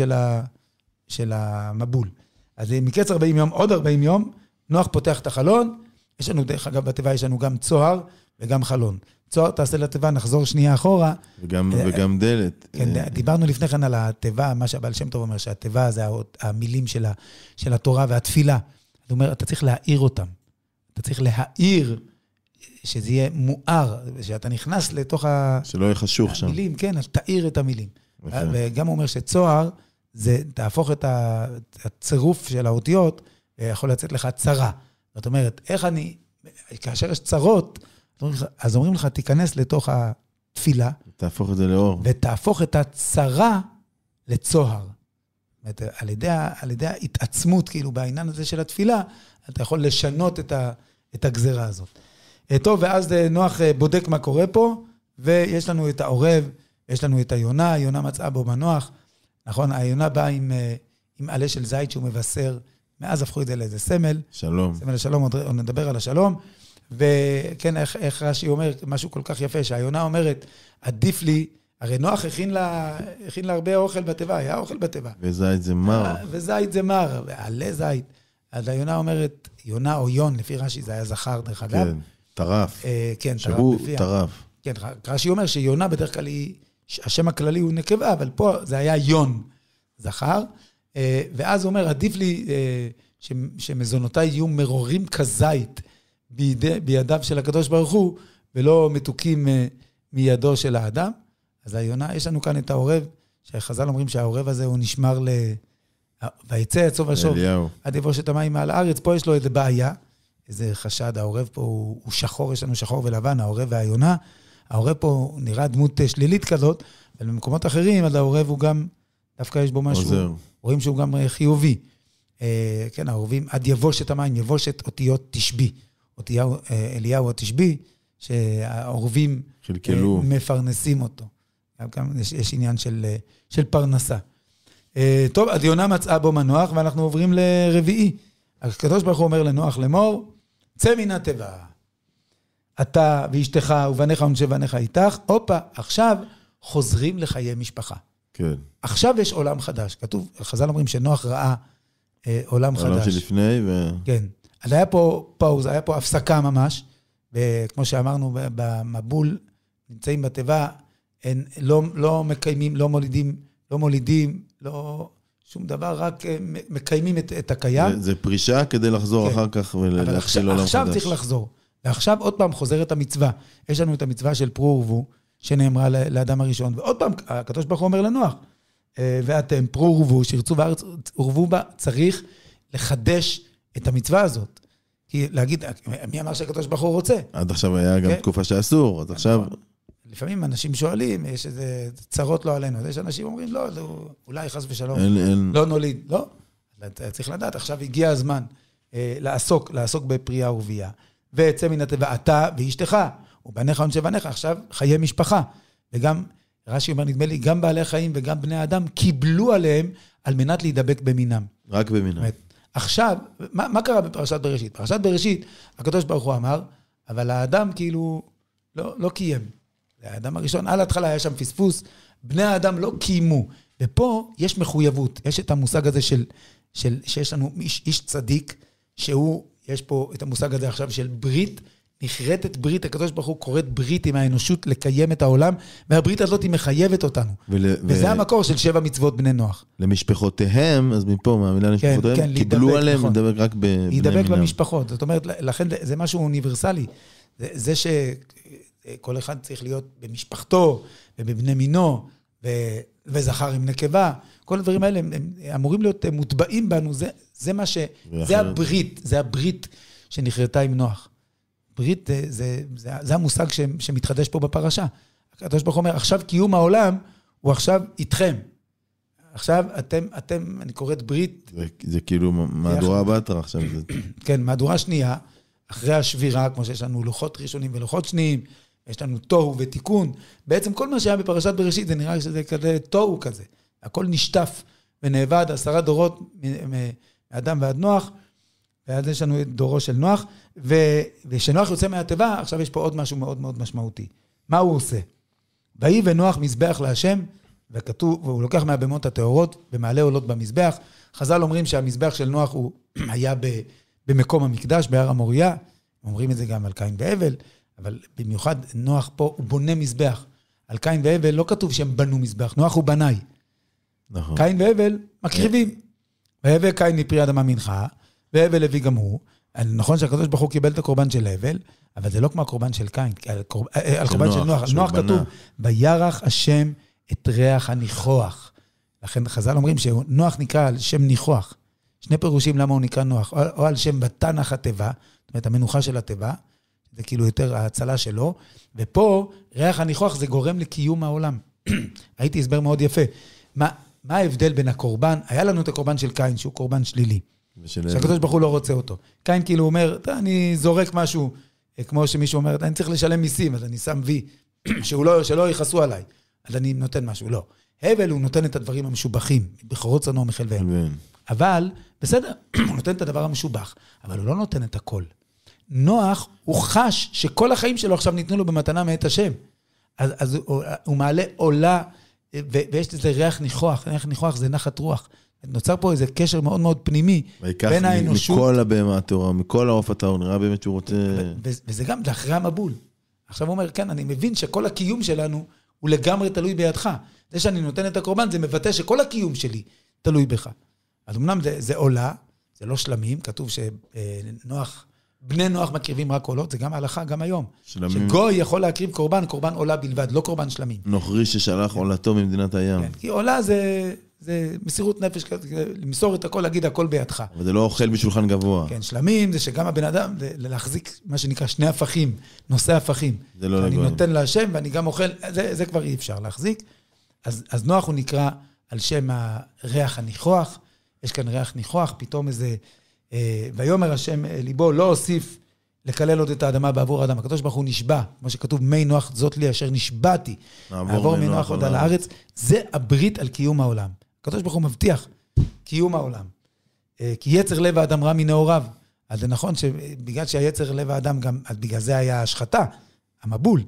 של המבול. אז מקץ 40 יום, עוד 40 יום, נוח פותח את החלון, יש לנו, דרך אגב, בתיבה יש לנו גם צוהר וגם חלון. צוהר תעשה לתיבה, נחזור שנייה אחורה. וגם דלת. כן, דיברנו לפני כן על התיבה, מה שהבעל שם טוב אומר, שהתיבה זה המילים של התורה והתפילה. זאת אומרת, אתה צריך להעיר אותם. אתה צריך להעיר, שזה יהיה מואר, שאתה נכנס לתוך שלא יהיה חשוך שם. המילים, כן, אז תעיר את המילים. וגם הוא אומר שצוהר, זה תהפוך את הצירוף של האותיות, יכול לצאת לך צרה. זאת אומרת, איך אני, כאשר יש צרות, אז אומרים לך, תיכנס לתוך התפילה. תהפוך את זה לאור. ותהפוך את הצרה לצוהר. זאת אומרת, על ידי ההתעצמות, כאילו, בעניין הזה של התפילה, אתה יכול לשנות את הגזרה הזאת. טוב, ואז נוח בודק מה קורה פה, ויש לנו את העורב, יש לנו את היונה, היונה מצאה בו מנוח, נכון? היונה באה עם עלה של זית שהוא מבשר, מאז הפכו את זה לאיזה סמל. שלום. סמל השלום, עוד נדבר על השלום. וכן, איך רש"י אומר, משהו כל כך יפה, שהיונה אומרת, עדיף לי, הרי נוח הכין לה הרבה אוכל בתיבה, היה אוכל בתיבה. וזית זה מר. וזית זה מר, ועלה זית. אז היונה אומרת, יונה או יון, לפי רש"י זה היה זכר דרך אגב. כן, טרף. כן, טרף שהוא בפיה. טרף. כן, רש"י אומר שיונה בדרך כלל היא, השם הכללי הוא נקבה, אבל פה זה היה יון, זכר. ואז הוא אומר, עדיף לי שמזונותיי יהיו מרורים כזית בידיו של הקדוש ברוך הוא, ולא מתוקים מידו של האדם. אז היונה, יש לנו כאן את העורב, שחז"ל אומרים שהעורב הזה הוא נשמר ויצא יצוב ושוב, עד יבוש את המים מעל הארץ. פה יש לו איזה בעיה, איזה חשד, העורב פה הוא שחור, יש לנו שחור ולבן, העורב והיונה. העורב פה נראה דמות שלילית כזאת, אבל במקומות אחרים, אז העורב הוא גם, דווקא יש בו משהו, עוזר. רואים שהוא גם חיובי. כן, העורבים, עד יבוש את המים, יבוש את אותיות תשבי. אליהו התשבי, שהעורבים מפרנסים אותו. גם יש עניין של פרנסה. טוב, עד יונה מצאה בו מנוח, ואנחנו עוברים לרביעי. הקדוש ברוך הוא אומר לנוח לאמור, צא מן התיבה. אתה ואשתך ובניך ונשי בניך איתך, הופה, עכשיו חוזרים לחיי משפחה. כן. עכשיו יש עולם חדש. כתוב, חז"ל אומרים שנוח ראה עולם חדש. עולם שלפני כן. אז היה פה פאוז, היה פה הפסקה ממש, וכמו שאמרנו, במבול נמצאים בתיבה, לא מקיימים, לא מולידים, לא שום דבר, רק מקיימים את הקיים. זה פרישה כדי לחזור אחר כך ולהתחיל עולם חדש. עכשיו צריך לחזור. ועכשיו עוד פעם חוזרת המצווה. יש לנו את המצווה של פרו ורבו, שנאמרה לאדם הראשון, ועוד פעם הקדוש ברוך הוא אומר לנוח, ואתם פרו ורבו, שירצו בארץ ורבו בה, צריך לחדש את המצווה הזאת. כי להגיד, מי אמר שהקדוש ברוך הוא רוצה? עד עכשיו היה גם תקופה שאסור, אז עכשיו... לפעמים אנשים שואלים, יש איזה צרות לא עלינו, יש אנשים אומרים, לא, אולי חס ושלום, לא נוליד, לא. צריך לדעת, עכשיו הגיע הזמן לעסוק בפרייה ורבייה, ויצא מן התיבה, אתה ואשתך, ובניך ונשי בניך, עכשיו חיי משפחה. וגם, רש"י אומר, נדמה לי, גם בעלי החיים וגם בני האדם קיבלו עליהם על מנת להידבק במינם. רק במינם. עכשיו, מה קרה בפרשת בראשית? בפרשת בראשית, הקדוש ברוך הוא אמר, אבל האדם כאילו לא קיים. האדם הראשון, על ההתחלה היה שם פספוס, בני האדם לא קיימו. ופה יש מחויבות, יש את המושג הזה שיש לנו איש צדיק, יש פה את המושג הזה עכשיו של ברית, נחרטת ברית, הקדוש ברוך הוא קוראת ברית עם האנושות לקיים את העולם, והברית הזאת היא מחייבת אותנו. וזה המקור של 7 מצוות בני נוח. למשפחותיהם, אז מפה, מהמילה למשפחותיהם, קיבלו עליהם לדבק רק בבני מינם. להידבק במשפחות, זאת אומרת, לכן זה משהו אוניברסלי. זה שכל אחד צריך להיות במשפחתו, ובבני מינו, וזכר עם נקבה, כל הדברים האלה הם אמורים להיות מוטבעים בנו, זה הברית שנחרטה עם נוח. ברית זה המושג שמתחדש פה בפרשה. הקדוש ברוך הוא אומר, עכשיו קיום העולם הוא עכשיו איתכם. עכשיו אתם, אני קוראת ברית. זה כאילו מהדורה בתרא עכשיו. כן, מהדורה שנייה, אחרי השבירה, כמו שיש לנו לוחות ראשונים ולוחות שניים, יש לנו תוהו ותיקון. בעצם כל מה שהיה בפרשת בראשית, זה נראה שזה כזה תוהו כזה. הכל נשטף ונאבד 10 דורות מאדם ועד נוח, ואז יש לנו את דורו של נוח, ושנוח יוצא מהתיבה, עכשיו יש פה עוד משהו מאוד מאוד משמעותי. מה הוא עושה? ויהי ונוח מזבח להשם, וכתוב, והוא לוקח מהבהמות הטהורות, ומעלה עולות במזבח. חז"ל אומרים שהמזבח של נוח הוא היה במקום המקדש, בהר המוריה, אומרים את זה גם על קין והבל, אבל במיוחד נוח פה, הוא בונה מזבח. על קין והבל לא כתוב שהם בנו מזבח, נוח הוא בנאי. נכון. קין והבל מקריבים. והבל קין מפרי אדמה מנחה, והבל הביא גם הוא. נכון שהקדוש ברוך הוא קיבל את הקורבן של הבל, אבל זה לא כמו הקורבן של קין, על קורבן של נוח. על נוח כתוב, וירח השם את ריח הניחוח. לכן חז"ל אומרים שנוח נקרא על שם ניחוח. 2 פירושים למה הוא נקרא נוח, או על שם בתנ"ך התיבה, זאת אומרת המנוחה של התיבה, זה כאילו יותר ההצלה שלו, ופה ריח הניחוח זה גורם לקיום העולם. הייתי הסבר מאוד יפה. מה ההבדל בין הקורבן? היה לנו את הקורבן של קין, שהוא קורבן שלילי. שהקדוש ברוך הוא לא רוצה אותו. קין כאילו אומר, אני זורק משהו, כמו שמישהו אומר, אני צריך לשלם מיסים, אז אני שם וי, שלא יכעסו עליי, אז אני נותן משהו. לא. הבל הוא נותן את הדברים המשובחים, בכורות צנוע מחלביהם. אבל, בסדר, הוא נותן את הדבר המשובח, אבל הוא לא נותן את הכל. נוח, הוא חש שכל החיים שלו עכשיו ניתנו לו במתנה מאת השם. אז הוא מעלה עולה, ויש לזה ריח ניחוח. ריח ניחוח זה נחת רוח. נוצר פה איזה קשר מאוד מאוד פנימי בין האנושות. מכל הבהמה הטהורה, מכל העוף הטהור, נראה באמת שהוא רוצה... וזה גם לאחרי המבול. עכשיו הוא אומר, כן, אני מבין שכל הקיום שלנו הוא לגמרי תלוי בידך. זה שאני נותן את הקורבן, זה מבטא שכל הקיום שלי תלוי בך. אז אמנם זה עולה, זה לא שלמים, כתוב שנוח, בני נוח מקריבים רק עולות, זה גם ההלכה, גם היום. שלמים. שגוי יכול להקריב קורבן, קורבן עולה בלבד, לא קורבן שלמים. נוכרי ששלח עולתו ממדינת הים. כן, כי עולה זה מסירות נפש, למסור את הכל, להגיד הכל בידך. אבל זה לא אוכל בשולחן גבוה. כן, שלמים זה שגם הבן אדם, להחזיק מה שנקרא שני הפכים, נושא הפכים. זה לא אני נותן להשם ואני גם אוכל, זה כבר אי אפשר להחזיק. אז נוח הוא נקרא על שם הריח הניחוח, יש כאן ריח ניחוח, פתאום איזה, ויאמר השם ליבו, לא הוסיף לקלל עוד את האדמה בעבור האדם. הקדוש ברוך הוא נשבע, כמו שכתוב, מי נוח זאת לי אשר נשבעתי, לעבור מי נוח עוד על הארץ. זה הברית על קיום העולם. הקדוש ברוך הוא מבטיח קיום העולם. כי יצר לב האדם רע מנעוריו. אז זה נכון שבגלל שהיצר לב האדם, גם, אז בגלל זה היה השחתה, המבול.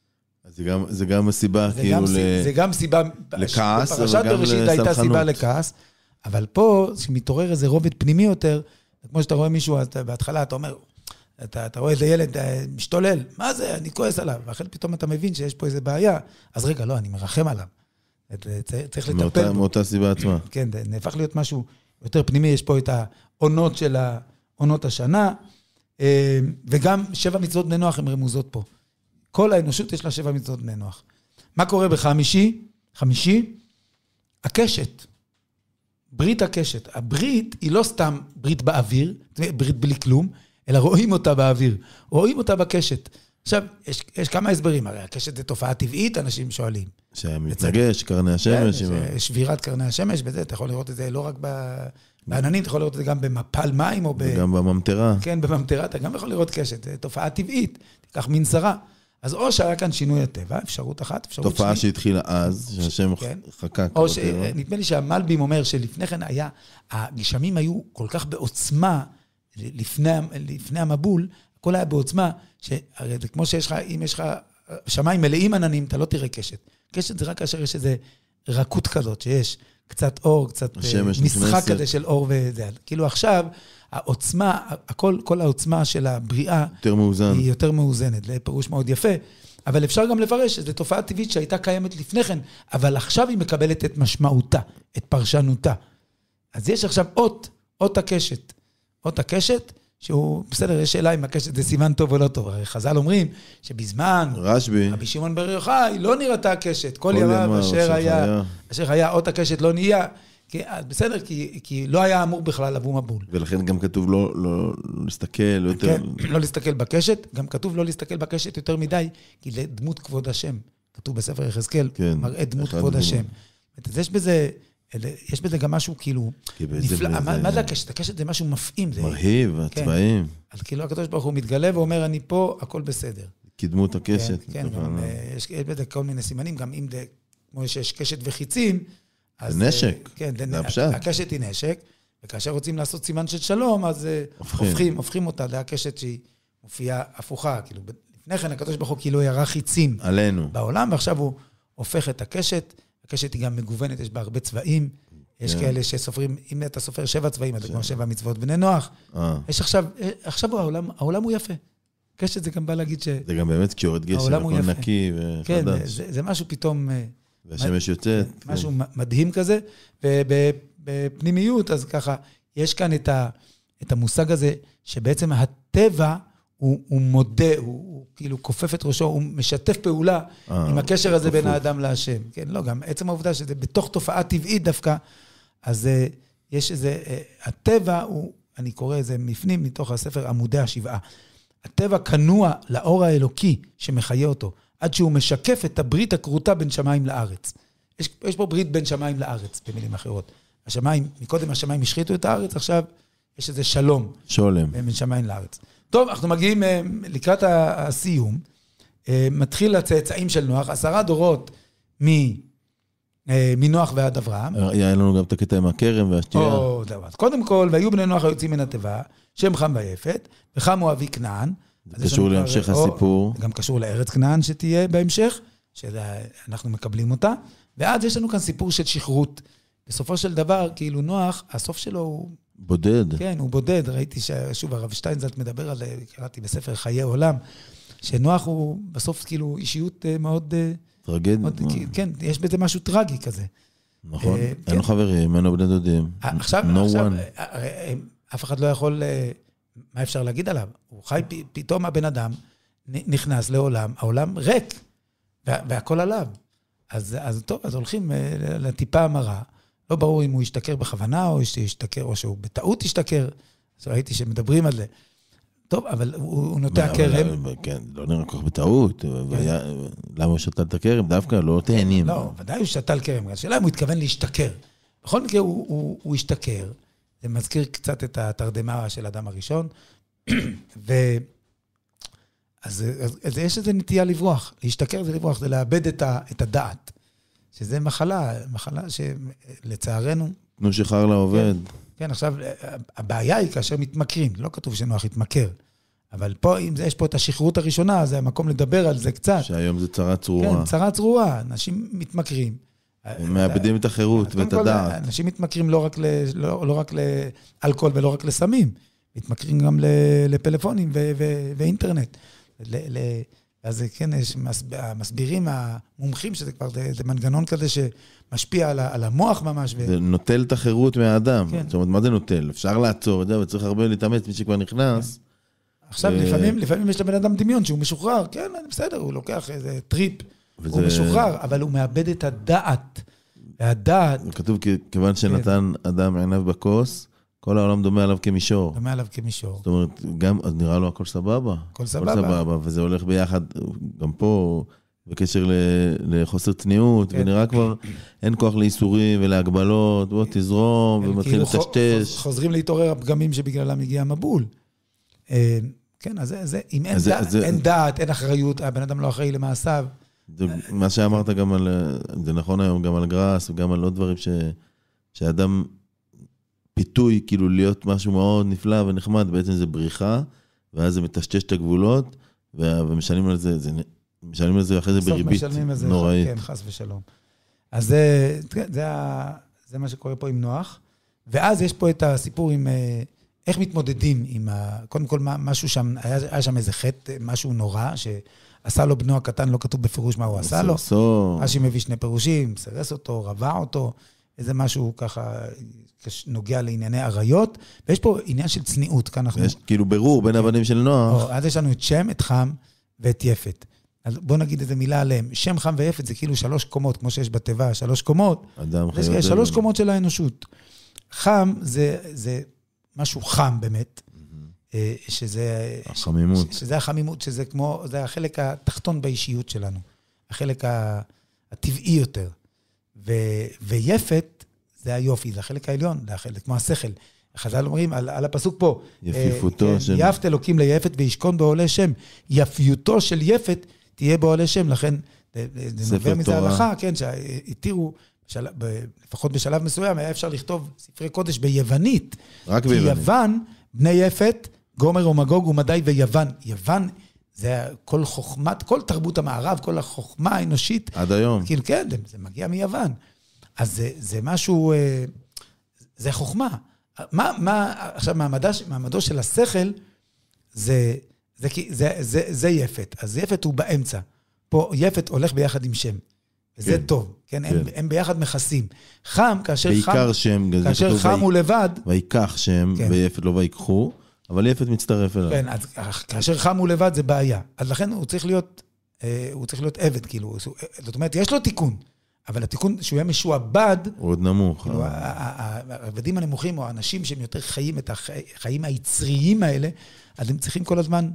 זה גם הסיבה, כאילו, זה גם סיבה, לכעס, בפרשת בראשית הייתה סיבה לכעס, אבל פה, שמתעורר איזה רובד פנימי יותר, כמו שאתה רואה מישהו, בהתחלה אתה אומר, אתה רואה איזה ילד משתולל, מה זה? אני כועס עליו. ואחרי פתאום אתה מבין שיש פה איזה בעיה, אז רגע, לא, אני מרחם עליו. צריך לטפל בו. מאותה סיבה עצמה. כן, נהפך להיות משהו יותר פנימי, יש פה את העונות של עונות השנה, וגם 7 מצוות בני נוח הן רמוזות פה. כל האנושות יש לה 7 מצוות בני נוח. מה קורה בחמישי? חמישי, הקשת. ברית הקשת. הברית היא לא סתם ברית באוויר, ברית בלי כלום, אלא רואים אותה באוויר, רואים אותה בקשת. עכשיו, יש כמה הסברים, הרי הקשת זה תופעה טבעית, אנשים שואלים. שמתנגש, קרני השמש. שבירת קרני השמש, וזה, אתה יכול לראות את זה לא רק בעננים, אתה יכול לראות את זה גם במפל מים, או גם בממטרה. כן, בממטרה, אתה גם יכול לראות קשת, זה תופעה טבעית, תיקח מין שרה. אז או שהיה כאן שינוי הטבע, אפשרות אחת, אפשרות שני. תופעה שהתחילה אז, שהשם חקק. או שנדמה לי שהמלבים אומר שלפני כן היה, הגשמים היו כל כך בעוצמה, לפני המבול, הכל היה בעוצמה, שהרי זה כמו שיש לך, אם יש לך שמיים מלאים עננים, אתה לא תראה קשת. קשת זה רק כאשר יש איזו רכות כזאת, שיש קצת אור, קצת משחק כזה של אור וזה. כאילו עכשיו, העוצמה, כל העוצמה של הבריאה, היא יותר מאוזנת, זה פירוש מאוד יפה, אבל אפשר גם לפרש, זו תופעה טבעית שהייתה קיימת לפני כן, אבל עכשיו היא מקבלת את משמעותה, את פרשנותה. אז יש עכשיו אות הקשת. אות הקשת, שהוא, בסדר, יש שאלה אם הקשת זה סימן טוב או לא טוב. הרי חז"ל אומרים שבזמן, רבי שמעון בר יוחאי, לא נראתה הקשת. כל ימיו אשר היה, אות הקשת לא נהיה. בסדר, כי לא היה אמור בכלל לבוא מבול. ולכן גם כתוב לא להסתכל יותר... כן, לא להסתכל בקשת, גם כתוב לא להסתכל בקשת יותר מדי, כי זה דמות כבוד השם. כתוב בספר יחזקאל, מראה דמות כבוד השם. יש בזה גם משהו כאילו נפלא. מה זה הקשת? הקשת זה משהו מפעים. מרהיב, הצבעים. אז כאילו הקדוש ברוך הוא מתגלה ואומר, אני פה, הכל בסדר. כדמות הקשת. כן, יש בזה כל מיני סימנים, גם אם זה, כמו שיש קשת וחיצים, זה נשק. כן, הקשת היא נשק, וכאשר רוצים לעשות סימן של שלום, אז הופכים אותה, זה הקשת שהיא מופיעה הפוכה, כאילו, לפני כן הקדוש ברוך הוא כאילו ירה חיצים עלינו בעולם, ועכשיו הוא הופך את הקשת, הקשת היא גם מגוונת, יש בה הרבה צבעים, יש כאלה שסופרים, אם אתה סופר 7 צבעים, אז כמו 7 מצוות בני נוח, יש עכשיו העולם הוא יפה. קשת זה גם בא להגיד זה גם באמת כשיורד גשם, הכל נקי וחדש. כן, זה משהו פתאום... והשמש יוצאת. משהו מדהים כזה, ובפנימיות, אז ככה, יש כאן את המושג הזה, שבעצם הטבע הוא מודה, הוא כאילו כופף את ראשו, הוא משתף פעולה עם הקשר הזה בין האדם להשם. כן, לא, גם עצם העובדה שזה בתוך תופעה טבעית דווקא, אז יש איזה, הטבע הוא, אני קורא איזה מפנים מתוך הספר עמודי השבעה. הטבע כנוע לאור האלוקי שמחיה אותו, עד שהוא משקף את הברית הקרוטה בין שמיים לארץ. יש פה ברית בין שמיים לארץ, במילים אחרות. מקודם השמיים השחיתו את הארץ, עכשיו יש איזה שלום. שולם. בין שמיים לארץ. טוב, אנחנו מגיעים לקראת הסיום. מתחיל הצאצאים של נוח, 10 דורות מנוח ועד אברהם. היה לנו גם את הקטע עם הכרם והשתייה. קודם כל, והיו בני נוח היוצאים מן התיבה, שם חם ויפת, וחם הוא אבי כנען. זה קשור להמשך הסיפור. גם קשור לארץ כנען שתהיה בהמשך, שאנחנו מקבלים אותה. ואז יש לנו כאן סיפור של שכרות בסופו של דבר, כאילו נוח, הסוף שלו הוא... בודד. כן, הוא בודד. ראיתי ששוב, הרב שטיינזלץ מדבר על זה, קראתי בספר חיי עולם, שנוח הוא בסוף כאילו אישיות מאוד... טרגדית. כן, יש בזה משהו טרגי כזה. נכון, אין לו חברים, אין לו בני דודים. עכשיו, אף אחד לא יכול... מה אפשר להגיד עליו? הוא חי, פתאום הבן אדם נכנס לעולם, העולם ריק, והכל עליו. אז טוב, אז הולכים לטיפה המרה, לא ברור אם הוא ישתכר בכוונה, או ישתכר, או שהוא בטעות ישתכר, אז ראיתי שמדברים על זה. טוב, אבל הוא נוטע כרם. כן, לא נראה כל כך בטעות, למה הוא שתל את הכרם? דווקא לא תהנים. לא, ודאי הוא שתל כרם, השאלה אם הוא התכוון להשתכר. בכל מקרה הוא השתכר, זה מזכיר קצת את התרדמה של האדם הראשון, אז יש איזו נטייה לברוח. להשתכר זה לברוח, זה לאבד את הדעת. שזה מחלה שלצערנו... תנו שחרר לעובד. כן, עכשיו, הבעיה היא כאשר מתמכרים. לא כתוב שנוח יתמכר. אבל פה, אם יש פה את השחררות הראשונה, זה המקום לדבר על זה קצת. שהיום זה צרה צרורה. כן, צרה צרורה. אנשים מתמכרים. הם מאבדים את החירות ואת הדעת. אנשים מתמכרים לא רק לאלכוהול ולא רק לסמים. מתמכרים גם לפלאפונים ואינטרנט. אז כן, המסבירים, המומחים, שזה כבר, זה מנגנון כזה שמשפיע על המוח ממש. זה נוטל את החירות מהאדם. זאת אומרת, מה זה נוטל? אפשר לעצור את זה, וצריך הרבה להתאמץ, מי שכבר נכנס. עכשיו, לפעמים יש לבן אדם דמיון שהוא משוחרר, כן, בסדר, הוא לוקח איזה טריפ, הוא משוחרר, אבל הוא מאבד את הדעת. והדעת... כתוב, כיוון שנתן אדם עיניו בכוס, כל העולם דומה עליו כמישור. דומה עליו כמישור. זאת אומרת, גם, אז נראה לו הכל סבבה. הכל סבבה. וזה הולך ביחד, גם פה, בקשר לחוסר צניעות, ונראה כבר, אין כוח לאיסורים ולהגבלות, בוא תזרום, ומתחיל לטשטש. חוזרים להתעורר הפגמים שבגללם הגיע המבול. כן, אז אם אין דעת, אין אחריות, הבן אדם לא אחראי למעשיו. מה שאמרת גם על, זה נכון היום, גם על גרס, וגם על עוד דברים שאדם... פיתוי, כאילו להיות משהו מאוד נפלא ונחמד, בעצם זה בריחה, ואז זה מטשטש את הגבולות, ומשלמים על זה, משלמים על זה אחרי זה בריבית נוראית. כן, חס ושלום. אז זה מה שקורה פה עם נוח, ואז יש פה את הסיפור עם איך מתמודדים עם, קודם כל משהו שם, היה שם איזה חטא, משהו נורא, שעשה לו בנו הקטן, לא כתוב בפירוש מה הוא עשה לו, אשי מביא שני פירושים, סרס אותו, רבע אותו, איזה משהו ככה נוגע לענייני עריות, ויש פה עניין של צניעות. יש כאילו ברור בין הבנים של נוח. אז יש לנו את שם, את חם ואת יפת. אז בואו נגיד איזה מילה עליהם. שם, חם ויפת זה כאילו 3 קומות, כמו שיש בטבע, 3 קומות. יש 3 קומות של האנושות. חם זה משהו חם באמת, שזה... החמימות. שזה החמימות, שזה כמו, זה החלק התחתון באישיות שלנו. החלק הטבעי יותר. ויפת, זה היופי, זה החלק העליון, זה החלק, כמו השכל. חז"ל אומרים על הפסוק פה, יפיפותו של... יפת אלוקים ליפת וישכון בעולה שם. יפיותו של יפת תהיה בעולה שם, לכן זה נובע מזה הלכה, כן, שהתירו, לפחות בשלב מסוים, היה אפשר לכתוב ספרי קודש ביוונית. רק ביוונית. כי יוון, בני יפת, גומר ומגוג ומדי ויוון. יוון זה כל חוכמת, כל תרבות המערב, כל החוכמה האנושית. עד היום. כאילו, כן, זה מגיע מיוון. אז זה משהו, זה חוכמה. עכשיו, מעמדו של השכל, זה יפת. אז יפת הוא באמצע. פה יפת הולך ביחד עם שם. וזה טוב, כן? הם ביחד מכסים. חם, כאשר חם הוא לבד. ויקח שם, ויפת לא ויקחו, אבל יפת מצטרף אליו. כן, אז כאשר חם הוא לבד זה בעיה. אז לכן הוא צריך להיות עבד, כאילו. זאת אומרת, יש לו תיקון. אבל התיקון שהוא יהיה משועבד, הוא עוד נמוך. העבדים הנמוכים, או האנשים שהם יותר חיים את החיים היצריים האלה, אז הם צריכים כל הזמן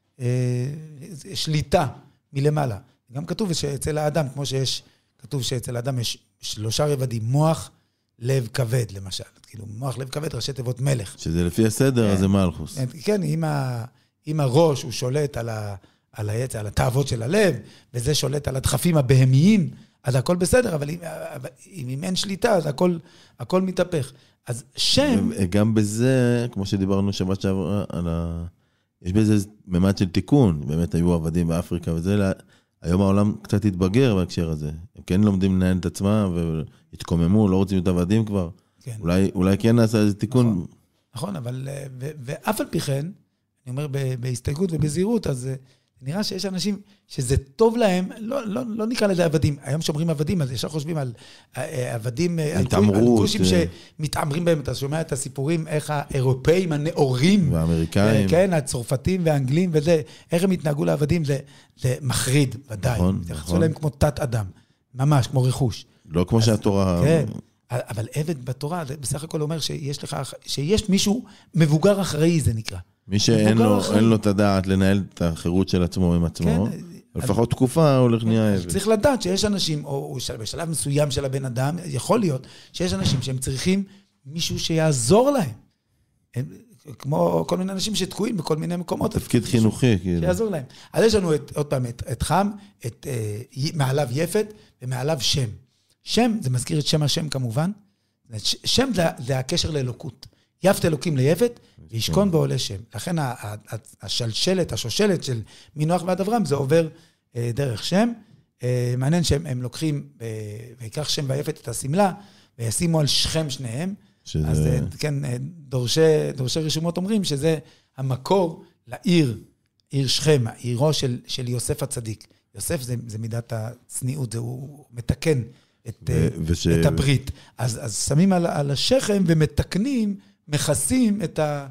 שליטה מלמעלה. גם כתוב שאצל האדם, כמו שיש, כתוב שאצל האדם יש 3 רבדים, מוח, לב כבד, למשל. כאילו, מוח, לב כבד, ראשי תיבות מלך. שזה לפי הסדר, אז זה מלכוס. כן, אם הראש הוא שולט על התאוות של הלב, וזה שולט על הדחפים הבהמיים, אז הכל בסדר, אבל אם אין שליטה, אז הכל מתהפך. אז שם... גם בזה, כמו שדיברנו שבת שעברה, יש בזה ממד של תיקון, באמת היו עבדים באפריקה, וזה היום העולם קצת התבגר בהקשר הזה. הם כן לומדים לנהל את עצמם, והתקוממו, לא רוצים את עבדים כבר. כן. אולי כן נעשה איזה תיקון. נכון, אבל, ואף על פי כן, אני אומר בהסתייגות ובזהירות, אז נראה שיש אנשים שזה טוב להם, לא נקרא לזה עבדים. היום שאומרים עבדים, אז ישר חושבים על עבדים, על כושים שמתעמרים בהם. אתה שומע את הסיפורים, איך האירופאים הנאורים, והאמריקאים, כן, הצרפתים והאנגלים, וזה, איך הם התנהגו לעבדים, זה מחריד, ודאי. תחצו להם כמו תת אדם, ממש, כמו רכוש. לא כמו שהתורה... כן, אבל עבד בתורה, זה בסך הכל אומר שיש מישהו מבוגר אחראי, זה נקרא. מי שאין לו את הדעת לנהל את החירות של עצמו עם עצמו, לפחות תקופה הולך נהיה עבד. צריך לדעת שיש אנשים, או בשלב מסוים של הבן אדם, יכול להיות שיש אנשים שהם צריכים מישהו שיעזור להם. כמו כל מיני אנשים שתקועים בכל מיני מקומות. תפקיד חינוכי. שיעזור להם. אז יש לנו עוד פעם את חם, מעליו יפת ומעליו שם. שם, זה מזכיר את שם השם כמובן. שם זה הקשר לאלוקות. יפת אלוקים ליפת, וישכון בעולה שם. לכן השושלת של מנוח ועד אברהם, זה עובר דרך שם. מעניין שהם לוקחים, ויקח שם ויפת את הסמלה, וישימו על שכם שניהם. אז כן, דורשי רשומות אומרים שזה המקור לעיר, עיר שכם, עירו של יוסף הצדיק. יוסף זה מידת הצניעות, הוא מתקן את הברית. אז שמים על השכם ומתקנים, מכסים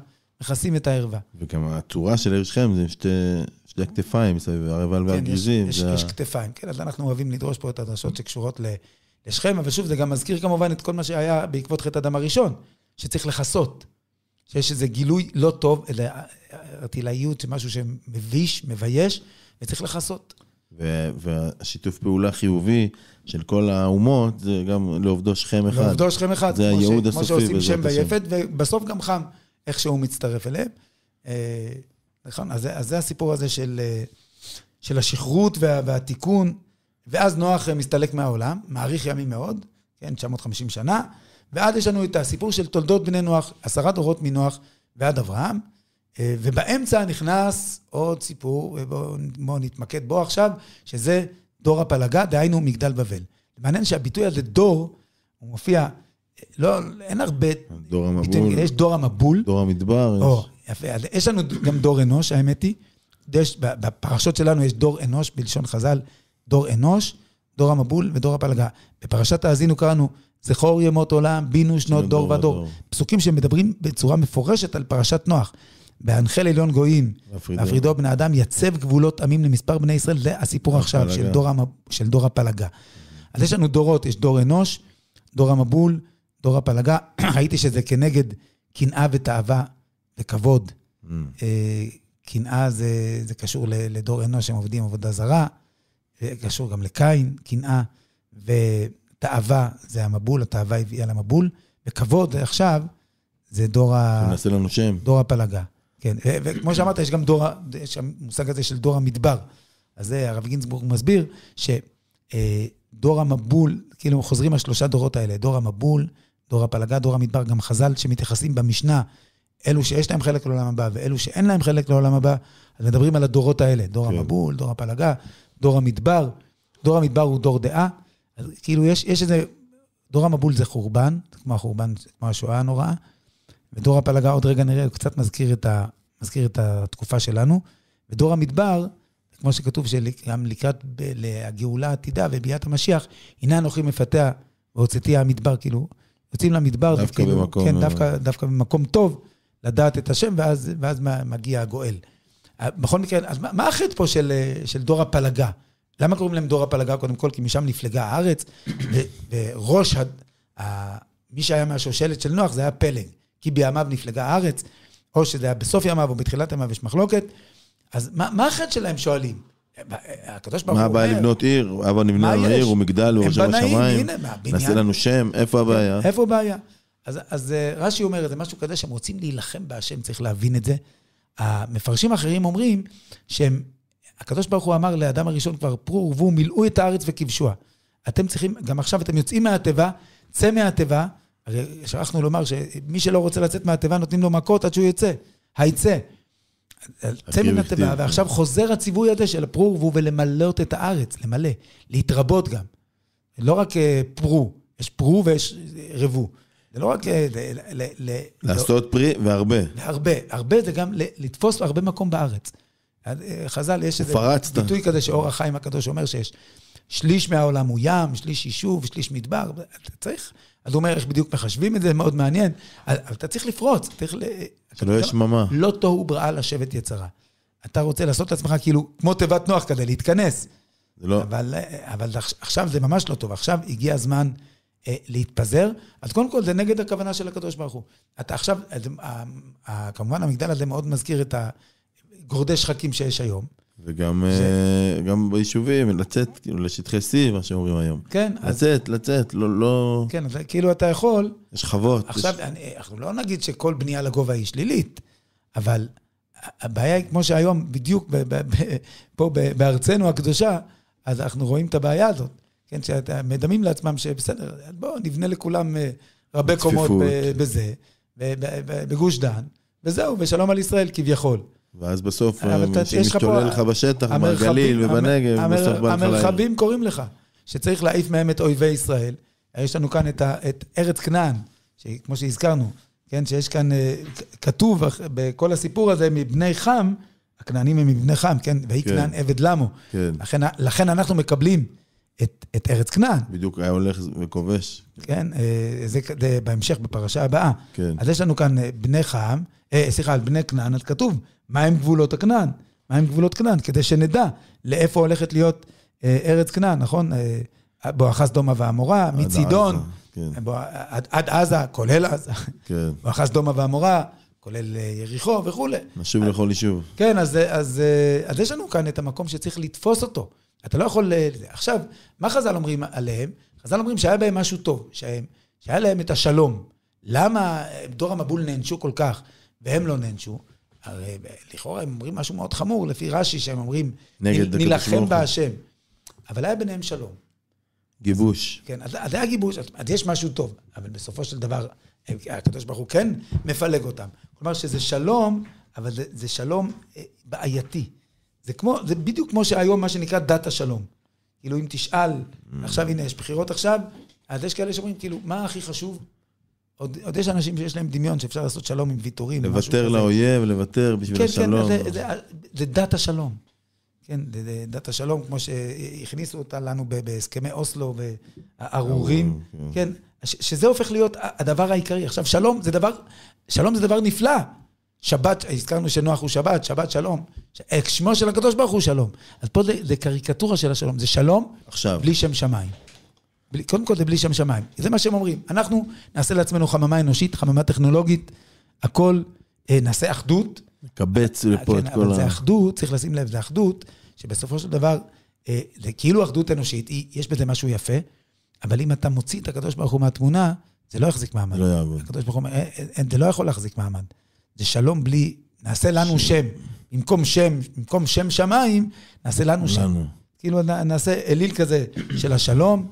את הערווה. וגם הצורה של העיר שכם זה שתי הכתפיים, הרבל והגריזים. יש כתפיים, כן, אז אנחנו אוהבים לדרוש פה את הדרשות שקשורות לשכם, אבל שוב, זה גם מזכיר כמובן את כל מה שהיה בעקבות חטא אדם הראשון, שצריך לחסות, שיש איזה גילוי לא טוב, אלא ארטילאיות, שמשהו שמביש, מבייש, וצריך לחסות. והשיתוף פעולה חיובי של כל האומות, זה גם לעובדו שכם אחד. לעובדו שכם אחד. זה הייעוד הסופי. כמו שעושים שם ויפת, ובסוף גם חם, איך שהוא מצטרף אליהם. נכון? אז זה הסיפור הזה של השחרות והתיקון, ואז נוח מסתלק מהעולם, מעריך ימים מאוד, כן, 950 שנה, ועד יש לנו את הסיפור של תולדות בני נוח, 10 דורות מנוח ועד אברהם, ובאמצע נכנס עוד סיפור, ובואו נתמקד בו עכשיו, שזה דור הפלגה, דהיינו מגדל בבל. מעניין שהביטוי הזה דור, הוא מופיע, אין הרבה... דור המבול. יש דור המבול. דור המדבר. יפה, יש לנו גם דור אנוש, האמת היא. בפרשות שלנו יש דור אנוש, בלשון חז"ל, דור אנוש, דור המבול ודור הפלגה. בפרשת האזינו קראנו, זכור ימות עולם, בינו שנות דור ודור. פסוקים שמדברים בצורה מפורשת על פרשת נוח. בהנחל עליון גויים, ואפרידו בני אדם, יצב גבולות עמים למספר בני ישראל, זה הסיפור עכשיו של דור הפלגה. אז יש לנו דורות, יש דור אנוש, דור המבול, דור הפלגה. ראיתי שזה כנגד קנאה ותאווה וכבוד. קנאה זה קשור לדור אנוש, הם עובדים עבודה זרה, קשור גם לקין, קנאה, ותאווה זה המבול, התאווה הביאה למבול, וכבוד עכשיו זה דור הפלגה. כן, וכמו שאמרת, יש גם יש המושג הזה של דור המדבר. אז זה, הרב גינסבורג מסביר, שדור המבול, כאילו חוזרים על 3 דורות האלה, דור המבול, דור הפלגה, דור המדבר, גם חז"ל שמתייחסים במשנה, אלו שיש להם חלק לעולם הבא, ואלו שאין להם חלק לעולם הבא, אז מדברים על הדורות האלה, דור המבול, דור הפלגה, דור המדבר. דור המדבר הוא דור דעה, אז כאילו יש איזה, דור המבול זה חורבן, כמו החורבן, כמו השואה הנוראה, ודור הפלגה עוד רגע נראה, הוא קצת מזכיר את התקופה שלנו, ודור המדבר, כמו שכתוב שגם לקראת הגאולה העתידה וביאת המשיח, הנה אנוכי מפתח והוצאתי המדבר, כאילו, יוצאים למדבר, דווקא במקום, כן, דווקא במקום טוב, לדעת את השם, ואז מגיע הגואל. בכל מקרה, אז מה החטא פה של דור הפלגה? למה קוראים להם דור הפלגה? קודם כל, כי משם נפלגה הארץ, וראש, מי שהיה מהשושלת של נוח, זה היה פלג. כי בימיו נפלגה הארץ, או שזה היה בסוף ימיו או בתחילת ימיו יש מחלוקת, אז מה החטא שלהם שואלים? הקדוש ברוך הוא אומר... מה הבעיה לבנות עיר? אבא נבנה עיר ומגדל וראשם השמיים, נעשה לנו שם, איפה הבעיה? איפה הבעיה? אז רש"י אומר, זה משהו כזה שהם רוצים להילחם בהשם, צריך להבין את זה. המפרשים האחרים אומרים שהקדוש ברוך הוא אמר לאדם הראשון כבר פרו ורבו, מילאו את הארץ וכבשוה. אתם צריכים, גם עכשיו אתם יוצאים מהטבע, צא מהטבע, הרי שכחנו לומר שמי שלא רוצה לצאת מהטבע נותנים לו מכות עד שהוא יצא, היצא. צא מן התיבה, ועכשיו חוזר הציווי הזה של פרו ורבו ולמלאות את הארץ, למלא, להתרבות גם. לא רק פרו, יש פרו ויש רבו. זה לא רק לעשות פרי והרבה. הרבה זה גם לתפוס הרבה מקום בארץ. חז"ל, יש איזה ביטוי כזה שאור החיים הקדוש אומר שיש שליש מהעולם הוא ים, שליש יישוב, שליש מדבר, אתה צריך, אז הוא אומר איך בדיוק מחשבים את זה, מאוד מעניין, אבל אתה צריך לפרוץ, שלא יש ממה. לא תוהו בראה לשבת יצרה. אתה רוצה לעשות לעצמך כאילו, כמו תיבת נוח כדי להתכנס, אבל עכשיו זה ממש לא טוב, עכשיו הגיע הזמן להתפזר, אז קודם כל זה נגד הכוונה של הקדוש ברוך הוא. אתה עכשיו, כמובן המגדל הזה מאוד מזכיר את הגורדי שחקים שיש היום. וגם גם ביישובים, לצאת לשטחי C, מה שאומרים היום. כן. לצאת, לא... כן, כאילו אתה יכול... יש חוות. עכשיו, אנחנו לא נגיד שכל בנייה לגובה היא שלילית, אבל הבעיה היא כמו שהיום, בדיוק פה בארצנו הקדושה, אז אנחנו רואים את הבעיה הזאת. כן, שאתה מדמים לעצמם שבסדר, בואו נבנה לכולם רבי קומות בזה, בגוש דן, וזהו, ושלום על ישראל כביכול. ואז בסוף, שמשתולל לך בשטח, בגליל ובנגב, בסוף בא לך המרחבים קוראים לך, שצריך להעיף מהם את אויבי ישראל. יש לנו כאן את ארץ כנען, כמו שהזכרנו, כן, שיש כאן, כתוב בכל הסיפור הזה, מבני חם, הכנענים הם מבני חם, כן, והיא כנען עבד למו. לכן אנחנו מקבלים את ארץ כנען. בדיוק היה הולך וכובש. כן, זה בהמשך בפרשה הבאה. אז יש לנו כאן בני חם, על בני כנען, אז כתוב, מה הם גבולות הכנען? מה הם גבולות כנען? כדי שנדע לאיפה הולכת להיות ארץ כנען, נכון? בואכה סדום ועמורה, מצידון, עד עזה, כולל עזה. בואכה סדום ועמורה, כולל יריחו וכו'. נשוב לכל יישוב. כן, אז יש לנו כאן את המקום שצריך לתפוס אותו. אתה לא יכול... עכשיו, מה חז"ל אומרים עליהם? חז"ל אומרים שהיה בהם משהו טוב, שהיה להם את השלום. למה דור המבול נענשו כל כך, והם לא נענשו? הרי לכאורה הם אומרים משהו מאוד חמור, לפי רש"י שהם אומרים, נלחם בהשם. אבל היה ביניהם שלום. גיבוש. כן, אז היה גיבוש, אז יש משהו טוב, אבל בסופו של דבר, הקדוש ברוך הוא כן מפלג אותם. כלומר שזה שלום, אבל זה שלום בעייתי. זה בדיוק כמו שהיום מה שנקרא דת השלום. כאילו אם תשאל, עכשיו הנה יש בחירות עכשיו, אז יש כאלה שאומרים כאילו, מה הכי חשוב? עוד יש אנשים שיש להם דמיון שאפשר לעשות שלום עם ויתורים. לוותר לאויב, לוותר בשביל השלום. כן, זה דת השלום. כן, זה דת השלום, כמו שהכניסו אותה לנו בהסכמי אוסלו והארורים. כן, שזה הופך להיות הדבר העיקרי. עכשיו, שלום זה דבר נפלא. שבת, הזכרנו שנוח הוא שבת, שבת שלום. שמו של הקדוש ברוך הוא שלום. אז פה זה קריקטורה של השלום. זה שלום עכשיו. בלי שם שמיים. קודם כל זה בלי שם שמיים. זה מה שהם אומרים. אנחנו נעשה לעצמנו חממה אנושית, חממה טכנולוגית, הכל נעשה אחדות. נקבץ לפה את כל אבל זה אחדות, צריך לשים לב, זה אחדות, שבסופו של דבר, זה כאילו אחדות אנושית, יש בזה משהו יפה, אבל אם אתה מוציא את הקדוש ברוך הוא מהתמונה, זה לא יחזיק מעמד. לא יעבוד. הקדוש ברוך הוא, זה לא יכול להחזיק מעמד. זה שלום בלי, נעשה לנו שם. במקום שם שמיים, נעשה לנו שם. כאילו נעשה אליל כזה של השלום,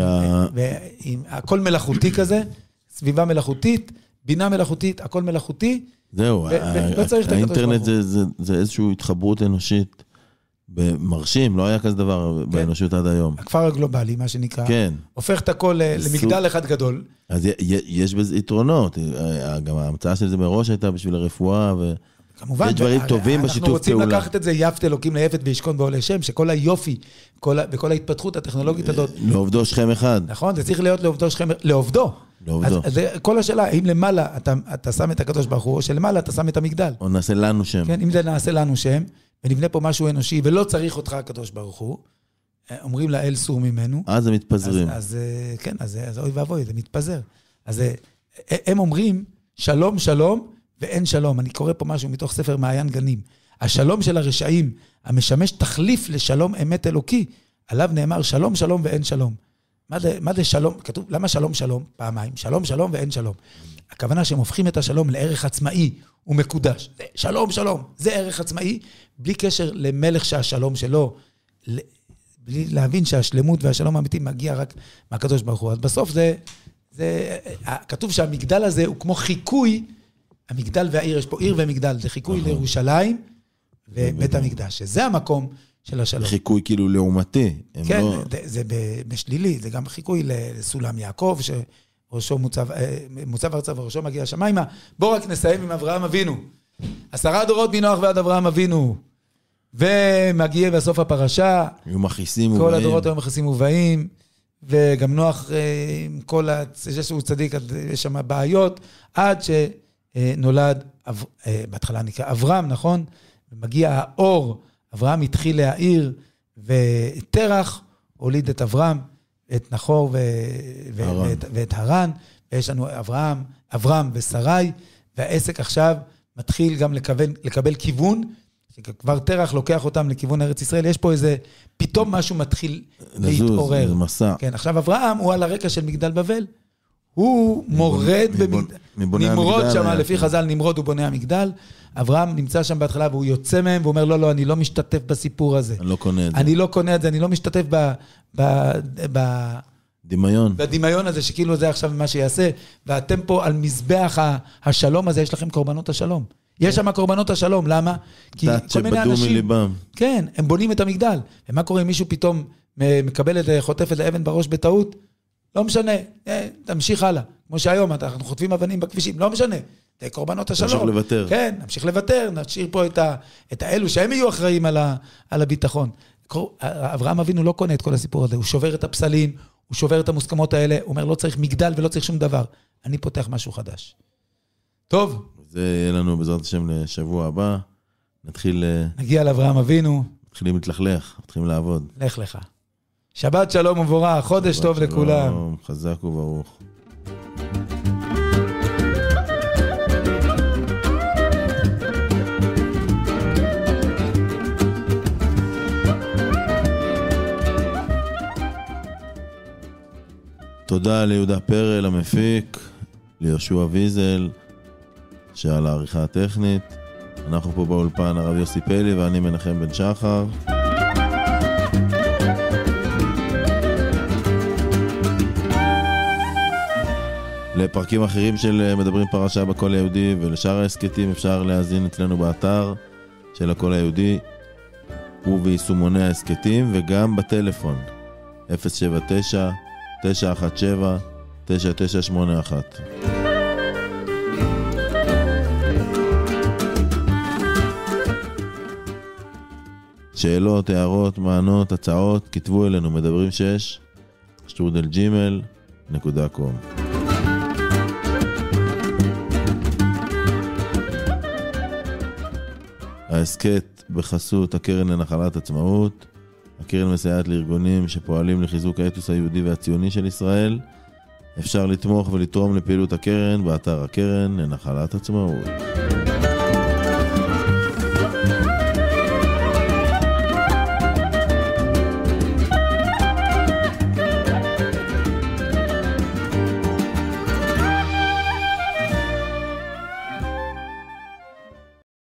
עם הכל מלאכותי כזה, סביבה מלאכותית, בינה מלאכותית, הכל מלאכותי. זהו, האינטרנט זה איזושהי התחברות אנושית מרשים, לא היה כזה דבר באנושות עד היום. הכפר הגלובלי, מה שנקרא, הופך את הכל למגדל אחד גדול. אז יש בזה יתרונות, גם ההמצאה של זה מראש הייתה בשביל הרפואה, כמובן, יש דברים טובים בשיתוף פעולה. אנחנו רוצים לקחת את זה, יפת אלוקים ליפת וישכון בעולי שם, שכל היופי, וכל ההתפתחות הטכנולוגית הזאת. לעובדו שכם אחד. נכון, זה צריך להיות לעובדו שכם, לעובדו. אז כל השאלה, האם למעלה אתה שם את הקדוש ברוך הוא, או שלמעלה אתה שם את המגדל. או נעשה לנו שם. כן, אם זה נעשה לנו שם, ונבנה פה משהו אנושי, ולא צריך אותך הקדוש ברוך הוא, אומרים לאל סור ממנו. אז הם מתפזרים. אז כן, אז אוי ואבוי, זה מתפזר. אז הם אומרים, שלום, שלום, ואין שלום. אני קורא פה משהו מתוך ספר מעיין גנים. השלום של הרשעים, המשמש תחליף לשלום אמת אלוקי, עליו נאמר שלום, שלום ואין שלום. מה זה שלום? כתוב, למה שלום, שלום? פעמיים. שלום, שלום ואין שלום. הכוונה שהם הופכים את השלום לערך עצמאי ומקודש. שלום, שלום. זה ערך עצמאי, בלי קשר למלך שהשלום שלו, בלי להבין שהשלמות והשלום האמיתי מגיע רק מהקדוש ברוך הוא. אז בסוף כתוב שהמגדל הזה הוא כמו חיקוי, המגדל והעיר, יש פה עיר ומגדל, זה חיקוי לירושלים, ובית המקדש, שזה המקום של השלום. חיקוי כאילו לעומתי. כן, זה בשלילי, זה גם חיקוי לסולם יעקב, שראשו מוצב ארצה וראשו מגיע השמיימה. בואו רק נסיים עם אברהם אבינו. 10 דורות מנוח ועד אברהם אבינו. ומגיע בסוף הפרשה. היו מכיסים ובאים. כל הדורות היו מכיסים ובאים. וגם נוח, כל שהוא צדיק, יש שם בעיות, עד שנולד, בהתחלה נקרא אברהם, נכון? ומגיע האור, אברהם התחיל להעיר, ותרח הוליד את אברהם, את נחור ואת הרן, ויש לנו אברהם ושרי, והעסק עכשיו מתחיל גם לקבל כיוון, שכבר תרח לוקח אותם לכיוון ארץ ישראל, יש פה איזה, פתאום משהו מתחיל להתעורר. זה מסע. כן, עכשיו אברהם הוא על הרקע של מגדל בבל, הוא מורד נמרוד שם, לפי חז"ל נמרוד הוא בונה המגדל, אברהם נמצא שם בהתחלה והוא יוצא מהם, ואומר לא, אני לא משתתף בסיפור הזה. אני לא קונה את זה. אני לא קונה את זה, אני לא משתתף בדמיון הזה, שכאילו זה עכשיו מה שיעשה, ואתם פה על מזבח השלום הזה, יש לכם קורבנות השלום. יש שם קורבנות השלום, למה? כי כל מיני אנשים, כן, הם בונים את המגדל. ומה קורה אם מישהו פתאום מקבל את חוטף את האבן בראש בטעות? לא משנה, תמשיך הלאה. כמו שהיום, אנחנו חוטפים אבנים בכבישים, לא משנה. זה קורבנות השלום. נמשיך לוותר. כן, נמשיך לוותר, נשאיר פה את האלו שהם יהיו אחראים על הביטחון. אברהם אבינו לא קונה את כל הסיפור הזה, הוא שובר את הפסלים, הוא שובר את המוסכמות האלה, הוא אומר לא צריך מגדל ולא צריך שום דבר. אני פותח משהו חדש. טוב. זה יהיה לנו בעזרת השם לשבוע הבא. נגיע לאברהם אבינו. מתחילים להתלכלך, מתחילים לעבוד. לך לך. שבת שלום ומבורך, חודש טוב לכולם. חזק וברוך. תודה ליהודה פרל המפיק, ליהושע ויזל, שעל העריכה הטכנית. אנחנו פה באולפן הרב יוסי פלי ואני מנחם בן שחר. לפרקים אחרים של מדברים פרשה בקול היהודי ולשאר העסקתים אפשר להאזין אצלנו באתר של הקול היהודי וביישומוני העסקתים וגם בטלפון 079-917-9981. שאלות, הערות, מענות, הצעות, כתבו אלינו מדברים 6@gmail.com. העסקת בחסות הקרן לנחלת עצמאות. הקרן מסייעת לארגונים שפועלים לחיזוק האתוס היהודי והציוני של ישראל. אפשר לתמוך ולתרום לפעילות הקרן באתר הקרן לנחלת עצמאות.